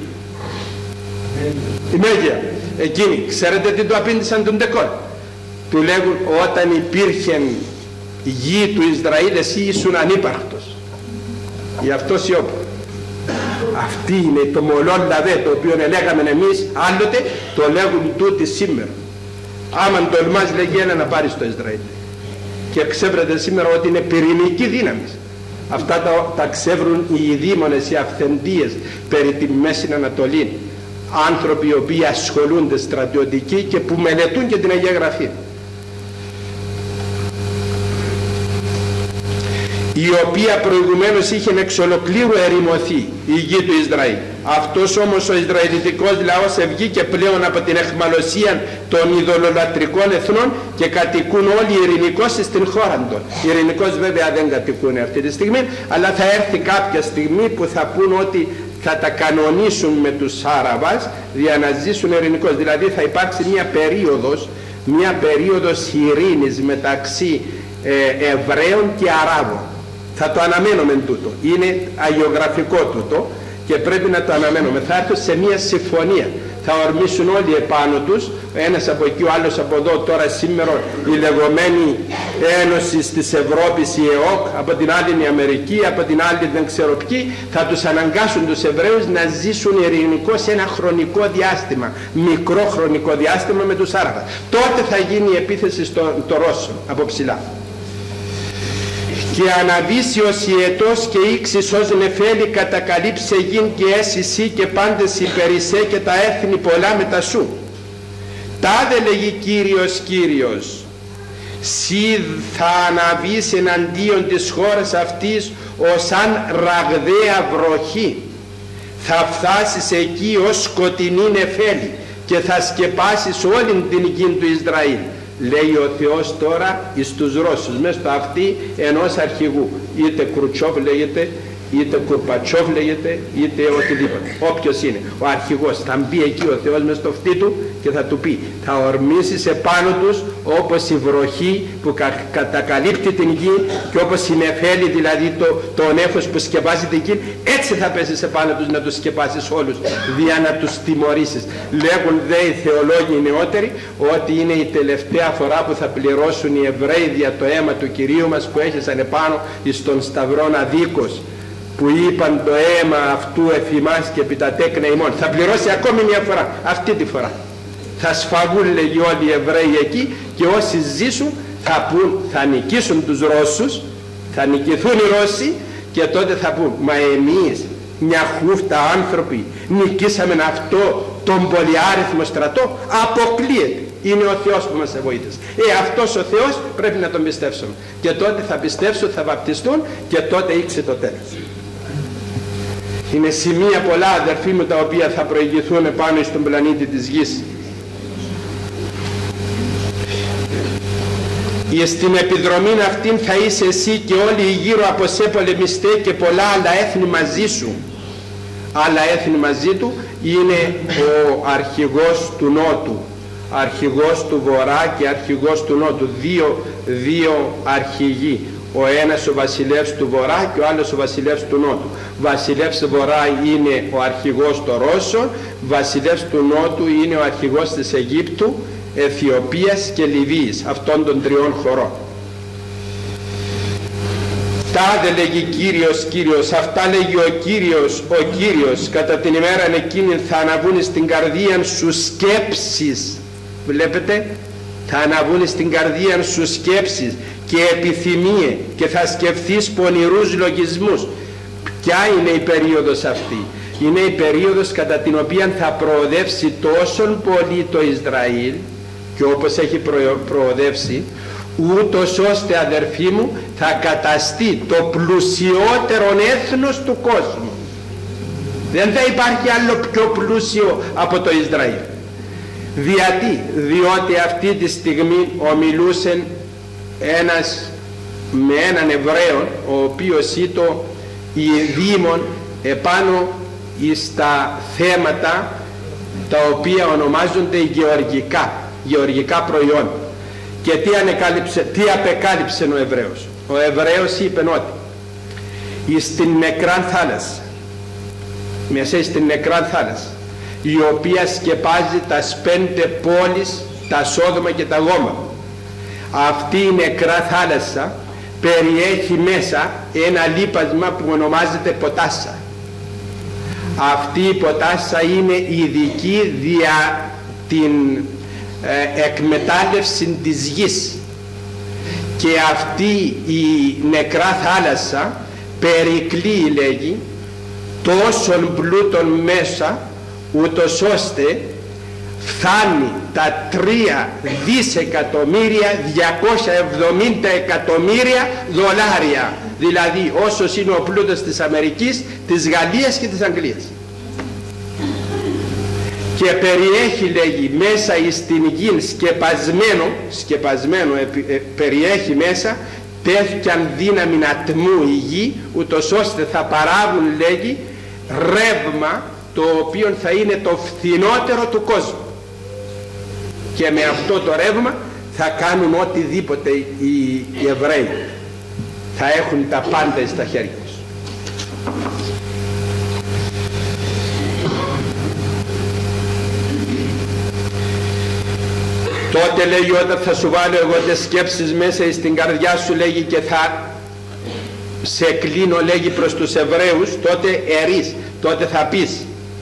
η Μέγια. Εκείνοι, ξέρετε τι του απήντησαν τον Ντεκόρ? Του λέγουν, όταν υπήρχε γη του Ισραήλ εσύ ήσουν ανύπαρκτος, γι' αυτό σιώπου. Αυτή είναι το μολόν λαβέ, το οποίο λέγαμε εμείς άλλοτε, το λέγουν τούτοι σήμερα. Άμαν τολμάς λέγει ένα να πάρει στο Ισραήλ, και ξέβρετε σήμερα ότι είναι πυρηνική δύναμη. Αυτά τα ξεύρουν οι δήμονες, οι αυθεντίες περί τη Μέση Ανατολή, άνθρωποι οι οποίοι ασχολούνται στρατιωτικοί και που μελετούν και την Αγία Γραφή, η οποία προηγουμένως είχε εξ ολοκλήρου ερημωθεί η γη του Ισραήλ. Αυτός όμως ο Ισραηλιτικός λαός ευγήκε πλέον από την αιχμαλωσία των ειδωλολατρικών εθνών και κατοικούν όλοι ειρηνικώς στην χώρα των. Ειρηνικώς βέβαια δεν κατοικούν αυτή τη στιγμή, αλλά θα έρθει κάποια στιγμή που θα πούν ότι θα τα κανονίσουν με τους Άραβας για να ζήσουν ειρηνικώς. Δηλαδή θα υπάρξει μια περίοδος ειρήνης μεταξύ Εβραίων και Αράβων. Θα το αναμένουμε τούτο, είναι αγιογραφικό τούτο και πρέπει να το αναμένουμε. Θα έρθουν σε μια συμφωνία, θα ορμήσουν όλοι επάνω τους, ένας από εκεί, ο άλλος από εδώ. Τώρα σήμερα η λεγόμενη Ένωση της Ευρώπης, η ΕΟΚ, από την άλλη η Αμερική, από την άλλη δεν ξέρω ποιοι, θα τους αναγκάσουν τους Εβραίους να ζήσουν ειρηνικό σε ένα χρονικό διάστημα, μικρό χρονικό διάστημα με τους Άραβες. Τότε θα γίνει η επίθεση των Ρώσων από ψηλά. Και αναβήσει ως ιετός και ήξης ως νεφέλη κατακαλύψε γην και έσυ και πάντες υπερισσέ και τα έθνη πολλά μετά σου. Τάδε λέγει Κύριος Κύριος, Συ θα αναβείς εναντίον της χώρας αυτής ως σαν ραγδαία βροχή. Θα φτάσεις εκεί ως σκοτεινή νεφέλη και θα σκεπάσεις όλη την γη του Ισραήλ. Λέει ο Θεός τώρα εις τους Ρώσους, μες στο αυτί ενός αρχηγού, είτε Κρουτσόβ λέγεται, είτε Κουρπατσόβ λέγεται, είτε οτιδήποτε, όποιος είναι ο αρχηγός, θα μπει εκεί ο Θεός μες στο αυτί του και θα του πει, θα ορμήσεις επάνω τους όπως η βροχή που κατακαλύπτει την γη και όπως η νεφέλη, δηλαδή το νέφος που σκεπάζει την γη, έτσι θα πέσεις επάνω τους να τους σκεπάσεις όλους, δια να τους τιμωρήσεις. Λέγουν δε οι θεολόγοι οι νεότεροι ότι είναι η τελευταία φορά που θα πληρώσουν οι Εβραίοι δια το αίμα του Κυρίου μας που έχεσαν επάνω εις τον σταυρόν αδίκως, που είπαν το αίμα αυτού εφημάς και επί τα τέκνα ημών. Θα πληρώσει ακόμη μια φορά, αυτή τη φορά. Θα σφαγούν, λέγει, όλοι οι Εβραίοι εκεί και όσοι ζήσουν θα νικήσουν τους Ρώσους, θα νικηθούν οι Ρώσοι και τότε θα πούν, μα εμείς μια χούφτα άνθρωποι νικήσαμε αυτό τον πολυάριθμο στρατό? Αποκλείεται. Είναι ο Θεός που μας βοήθησε. Αυτός ο Θεός πρέπει να τον πιστέψουμε. Και τότε θα πιστέψουν, θα βαπτιστούν και τότε ήξε το τέλος. Είναι σημεία πολλά, αδερφοί μου, τα οποία θα προηγηθούν πάνω στον πλανήτη της γης. Στην επιδρομή αυτήν θα είσαι εσύ και όλοι οι γύρω από σε πολεμιστέ και πολλά άλλα έθνη μαζί σου. Άλλα έθνη μαζί του είναι ο αρχηγός του Νότου, αρχηγός του Βορρά και αρχηγός του Νότου. Δύο αρχηγοί. Ο ένας ο βασιλεύς του Βορρά και ο άλλος ο βασιλεύς του Νότου. Βασιλεύς του Βορρά είναι ο αρχηγός των Ρώσων, βασιλεύς του Νότου είναι ο αρχηγός της Αιγύπτου, Αιθιοπίας και Λιβύης, αυτών των τριών χωρών. Τάδε λέγει Κύριος, αυτά λέγει ο Κύριος, κατά την ημέρα εκείνη θα αναβούν στην καρδία σου σκέψεις. Βλέπετε, θα αναβούν στην καρδία σου σκέψεις και επιθυμίες και θα σκεφτείς πονηρούς λογισμούς. Ποια είναι η περίοδος αυτή? Είναι η περίοδος κατά την οποία θα προοδεύσει τόσον πολύ το Ισραήλ, και όπως έχει προοδεύσει, ούτως ώστε, αδερφοί μου, θα καταστεί το πλουσιότερο έθνος του κόσμου. Δεν θα υπάρχει άλλο πιο πλούσιο από το Ισραήλ. Διότι αυτή τη στιγμή ομιλούσε με έναν Εβραίο, ο οποίος ήταν η δήμον επάνω στα θέματα τα οποία ονομάζονται γεωργικά προϊόντα. Και τι απεκάλυψε ο Εβραίος? Ο Εβραίος είπε ότι στην νεκρά θάλασσα, μέσα στην νεκρά θάλασσα, η οποία σκεπάζει τας 5 πόλεις, τα Σόδομα και τα Γόμορα, αυτή η νεκρά θάλασσα περιέχει μέσα ένα λίπασμα που ονομάζεται ποτάσα. Αυτή η ποτάσα είναι ειδική δια την εκμετάλλευση της γης, και αυτή η νεκρά θάλασσα περικλεί, λέγει, τόσων πλούτων μέσα, ούτως ώστε φτάνει τα 3 δισεκατομμύρια 270 εκατομμύρια δολάρια, δηλαδή όσος είναι ο πλούτος της Αμερικής, της Γαλλίας και της Αγγλίας. Και περιέχει, λέγει, μέσα στην γη σκεπασμένο περιέχει μέσα τέτοιαν δύναμη ατμού η γη, ούτως ώστε θα παράγουν, λέγει, ρεύμα το οποίο θα είναι το φθηνότερο του κόσμου, και με αυτό το ρεύμα θα κάνουν οτιδήποτε οι Εβραίοι, θα έχουν τα πάντα στα χέρια τους. Τότε, λέγει, όταν θα σου βάλω εγώ τις σκέψεις μέσα στην καρδιά σου, λέγει, και θα σε κλείνω, λέγει, προς τους Εβραίους, τότε τότε θα πεις.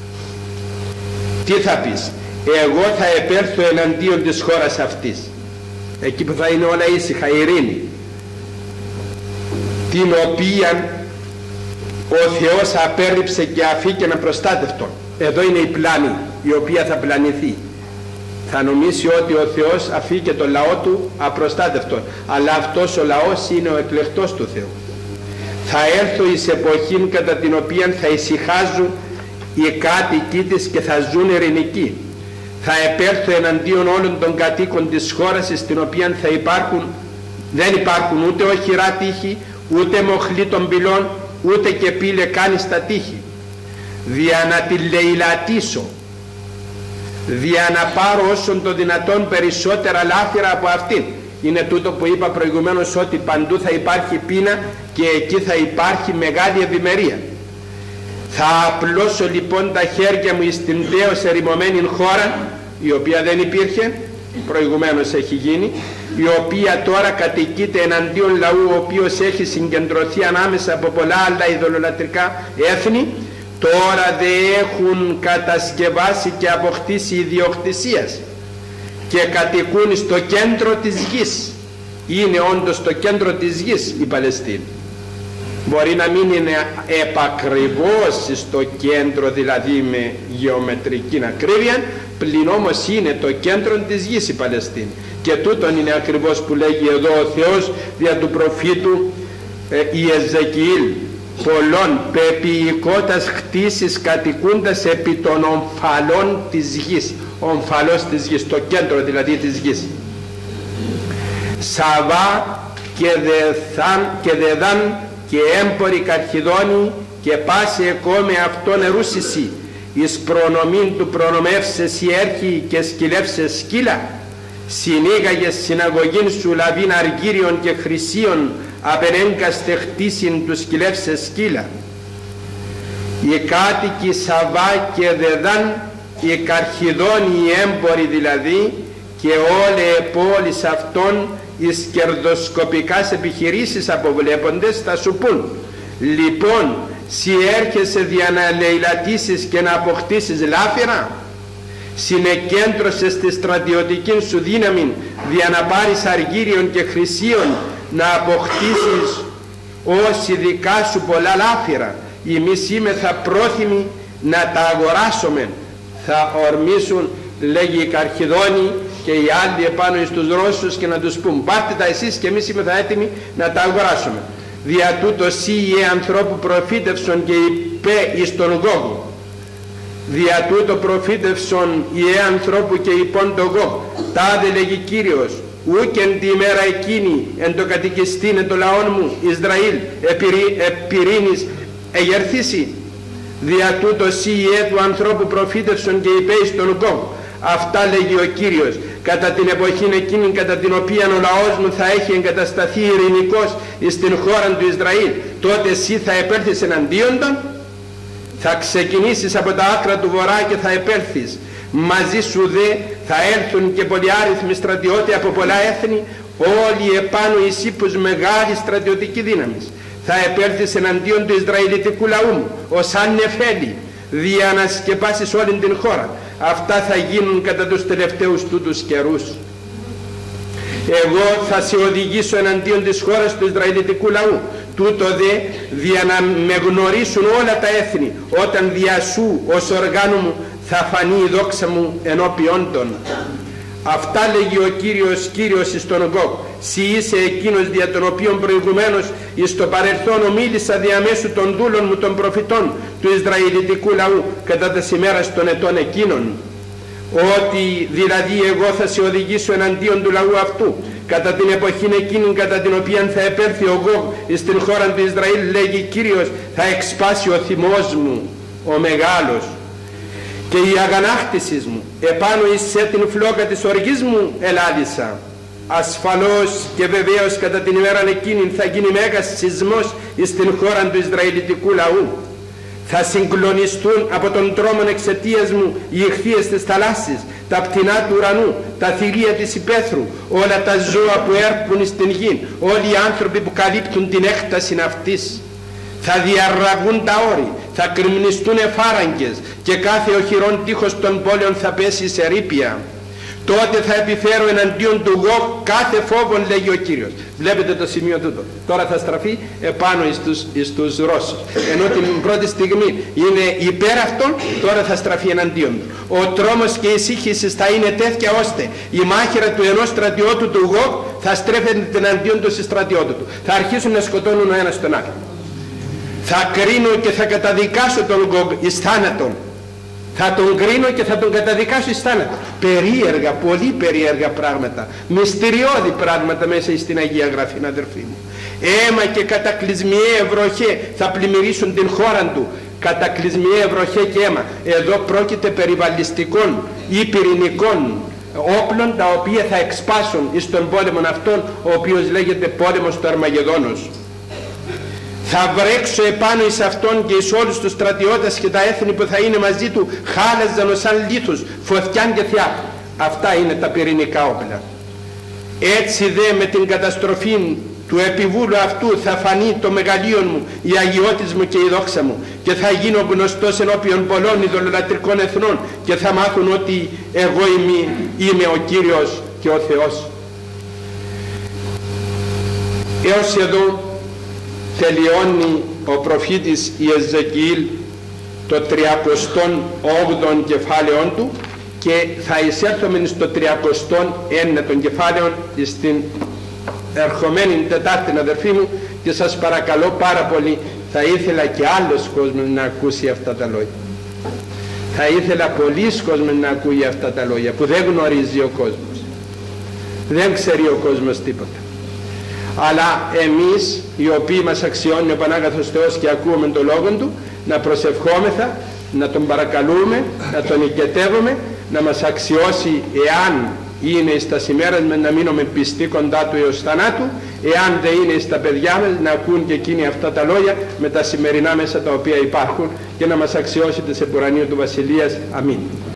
Τι θα πεις? Εγώ θα επέλθω εναντίον της χώρας αυτής, εκεί που θα είναι όλα ήσυχα, ειρήνη, την οποία ο Θεός απέρριψε και αφήκε να προστάτευτον. Εδώ είναι η πλάνη η οποία θα πλανηθεί. Θα νομίσει ότι ο Θεός αφήκε το λαό του απροστάτευτο, αλλά αυτός ο λαός είναι ο εκλεκτός του Θεού. Θα έρθω εις εποχήν κατά την οποία θα ησυχάζουν οι κάτοικοι της και θα ζουν ειρηνικοί. Θα επέλθω εναντίον όλων των κατοίκων της χώρας, στην οποία δεν υπάρχουν ούτε οχυρά τείχη, ούτε μοχλή των πυλών, ούτε και πύλε κάνει στα τείχη. Δια να τη λαιλατήσω, δια να πάρω όσον το δυνατόν περισσότερα λάφυρα από αυτήν. Είναι τούτο που είπα προηγουμένως, ότι παντού θα υπάρχει πείνα και εκεί θα υπάρχει μεγάλη ευημερία. Θα απλώσω λοιπόν τα χέρια μου στην δέος ερημωμένη χώρα, η οποία δεν υπήρχε, προηγουμένως έχει γίνει, η οποία τώρα κατοικείται εναντίον λαού, ο οποίος έχει συγκεντρωθεί ανάμεσα από πολλά άλλα ειδωλολατρικά έθνη, τώρα δεν έχουν κατασκευάσει και αποκτήσει ιδιοκτησίας και κατοικούν στο κέντρο της γης. Είναι όντως το κέντρο της γης η Παλαιστίνη. Μπορεί να μην είναι επακριβώς στο κέντρο, δηλαδή με γεωμετρική ακρίβεια, πλην όμως είναι το κέντρο της γης η Παλαιστίνη. Και τούτον είναι ακριβώς που λέγει εδώ ο Θεός δια του προφήτου Ιεζεκιήλ: πολλών πεποιηκότας χτίσεις κατοικούντας επί των ομφαλών της γης. Ομφαλός της γης, το κέντρο δηλαδή της γης. Σαβά και δεδάν και έμποροι καρχιδόνοι και πάση εκόμε αυτόν ερούσισι εις προνομήν του προνομεύσες η έρχη και σκυλεύσες σκύλα. Συνήγαγες συναγωγήν σου λαβήν αργύριων και χρυσίων απενέγκαστε χτίσιν του σκυλεύσες σκύλα. Οι κάτοικοι Σαβά και Δεδάν, οι καρχιδόνοι, οι έμποροι δηλαδή, και όλε πόλεις αυτών εις κερδοσκοπικάς επιχειρήσεις αποβλέποντες θα σου πούν: λοιπόν, σι έρχεσαι δια να λαιλατήσεις και να αποκτήσεις λάφυρα, συνεκέντρωσες τη στρατιωτική σου δύναμη δια να πάρεις αργύριων και χρυσίων, να αποκτήσεις όσοι δικά σου πολλά λάφυρα. Εμείς είμεθα πρόθυμοι να τα αγοράσουμε. Θα ορμήσουν, λέγει οι Καρχιδόνοι και οι άλλοι επάνω στους Ρώσους, και να τους πούν: πάρτε τα εσείς και εμείς είμαστε έτοιμοι να τα αγοράσουμε. Δια τούτο σύ οι ανθρώπου προφήτευσον και είπε εις τον Γόγ. Δια τούτο προφήτευσον οι ανθρώπου και υπόν τον Γόγ. Τάδε λέγει Κύριος: ούκεν τη ημέρα εκείνη εν το κατοικιστήνε το λαόν μου Ισραήλ επιρρήνης εγερθήσει. Δια τούτο σύ του ανθρώπου προφήτευσον και είπε εις τον Γόγ. Αυτά λέγει ο Κύριος: κατά την εποχή εκείνη κατά την οποία ο λαός μου θα έχει εγκατασταθεί ειρηνικός στην χώρα του Ισραήλ, τότε εσύ θα επέλθεις εναντίον των, θα ξεκινήσεις από τα άκρα του βορρά και θα επέλθεις. Μαζί σου δε θα έρθουν και πολυάριθμοι στρατιώτες από πολλά έθνη, όλοι επάνω εις ύπους μεγάλη στρατιωτική δύναμη. Θα επέλθεις εναντίον του Ισραηλιτικού λαού μου ως αν νεφέλη, δια να σκεπάσεις όλη την χώρα. Αυτά θα γίνουν κατά τους τελευταίους τούτους καιρούς. Εγώ θα σε οδηγήσω εναντίον της χώρας του Ισραηλιτικού λαού. Τούτο δε δια να με γνωρίσουν όλα τα έθνη, όταν δια σου ως οργάνου μου θα φανεί η δόξα μου ενώπιον των. Αυτά λέγει ο Κύριος εις τον Γόγ. Συ είσαι εκείνος δια τον οποίον προηγουμένως εις το παρελθόν ομίλησα διαμέσου των δούλων μου των προφητών του Ισραηλιτικού λαού κατά τις ημέρας των ετών εκείνων. Ότι δηλαδή εγώ θα σε οδηγήσω εναντίον του λαού αυτού κατά την εποχή εκείνη κατά την οποία θα επέλθει ο Γόγ στην χώρα του Ισραήλ, λέγει Κύριος, θα εξπάσει ο θυμός μου ο μεγάλος και η αγανάκτησης μου επάνω εις την φλόκα της οργής μου ελάλησα. Ασφαλώς και βεβαίως κατά την ημέρα εκείνη θα γίνει μέγας σεισμός στην χώρα του Ισραηλιτικού λαού. Θα συγκλονιστούν από τον τρόμον εξαιτίας μου οι ηχθείες της θαλάσσης, τα πτηνά του ουρανού, τα θηρία της υπαίθρου, όλα τα ζώα που έρπουν στην γη, όλοι οι άνθρωποι που καλύπτουν την έκταση αυτής. Θα διαρραγούν τα όρη, θα κρυμνιστούν εφάραγγες και κάθε οχυρών τείχος των πόλεων θα πέσει σε ρήπια. τότε θα επιφέρω εναντίον του Γογ κάθε φόβον, λέγει ο Κύριος. Βλέπετε το σημείο τούτο. Τώρα θα στραφεί επάνω στους Ρώσους. Ενώ την πρώτη στιγμή είναι υπέρ αυτών, τώρα θα στραφεί εναντίον του. Ο τρόμος και η σύγχυση θα είναι τέτοια ώστε η μάχηρα του ενός στρατιώτου του Γογ θα στρέφεται εναντίον του στρατιώτου του. Θα αρχίσουν να σκοτώνουν ο ένας τον άλλο. Θα κρίνω και θα καταδικάσω τον Γογ εις θάνατον. Θα τον κρίνω και θα τον καταδικάσω εις θάνατο. Περίεργα, πολύ περίεργα πράγματα, μυστηριώδη πράγματα μέσα στην Αγία Γραφή, αδερφοί μου. Αίμα και κατακλυσμιαίε βροχέ θα πλημμυρίσουν την χώρα του. Κατακλυσμιαίε βροχέ και αίμα. Εδώ πρόκειται περί βαλιστικών ή πυρηνικών όπλων, τα οποία θα εξπάσουν εις τον πόλεμο αυτόν, ο οποίος λέγεται πόλεμος του Αρμαγεδόνος. Θα βρέξω επάνω εις αυτόν και εις όλους τους στρατιώτες και τα έθνη που θα είναι μαζί του, χάλαζαν ως σαν λίθους, φωτιάν και θιά. Αυτά είναι τα πυρηνικά όπλα. Έτσι δε με την καταστροφή του επιβούλου αυτού θα φανεί το μεγαλείο μου, η αγιώτης μου και η δόξα μου, και θα γίνω γνωστός ενώπιον πολλών ειδωλολατρικών εθνών και θα μάθουν ότι εγώ είμαι ο Κύριος και ο Θεός. Έως εδώ τελειώνει ο προφήτης Ιεζεκιήλ το 38ο κεφάλαιο του, και θα εισέλθουμε στο 39ο κεφάλαιο στην ερχομένη Τετάρτη, αδερφοί μου, και σας παρακαλώ πάρα πολύ, θα ήθελα και άλλος κόσμος να ακούσει αυτά τα λόγια. Θα ήθελα πολλοί κόσμος να ακούει αυτά τα λόγια που δεν γνωρίζει ο κόσμος. Δεν ξέρει ο κόσμος τίποτα. Αλλά εμείς οι οποίοι μας αξιώνει ο Πανάγαθος Θεός και ακούμε τον Λόγο Του, να προσευχόμεθα, να Τον παρακαλούμε, να Τον οικετεύουμε, να μας αξιώσει, εάν είναι στα ημέρας μας, να μείνουμε πιστοί κοντά Του έως θανάτου, εάν δεν είναι στα παιδιά μας, να ακούν και εκείνοι αυτά τα λόγια με τα σημερινά μέσα τα οποία υπάρχουν, και να μας αξιώσει της επουρανίου του Βασιλείας. Αμήν.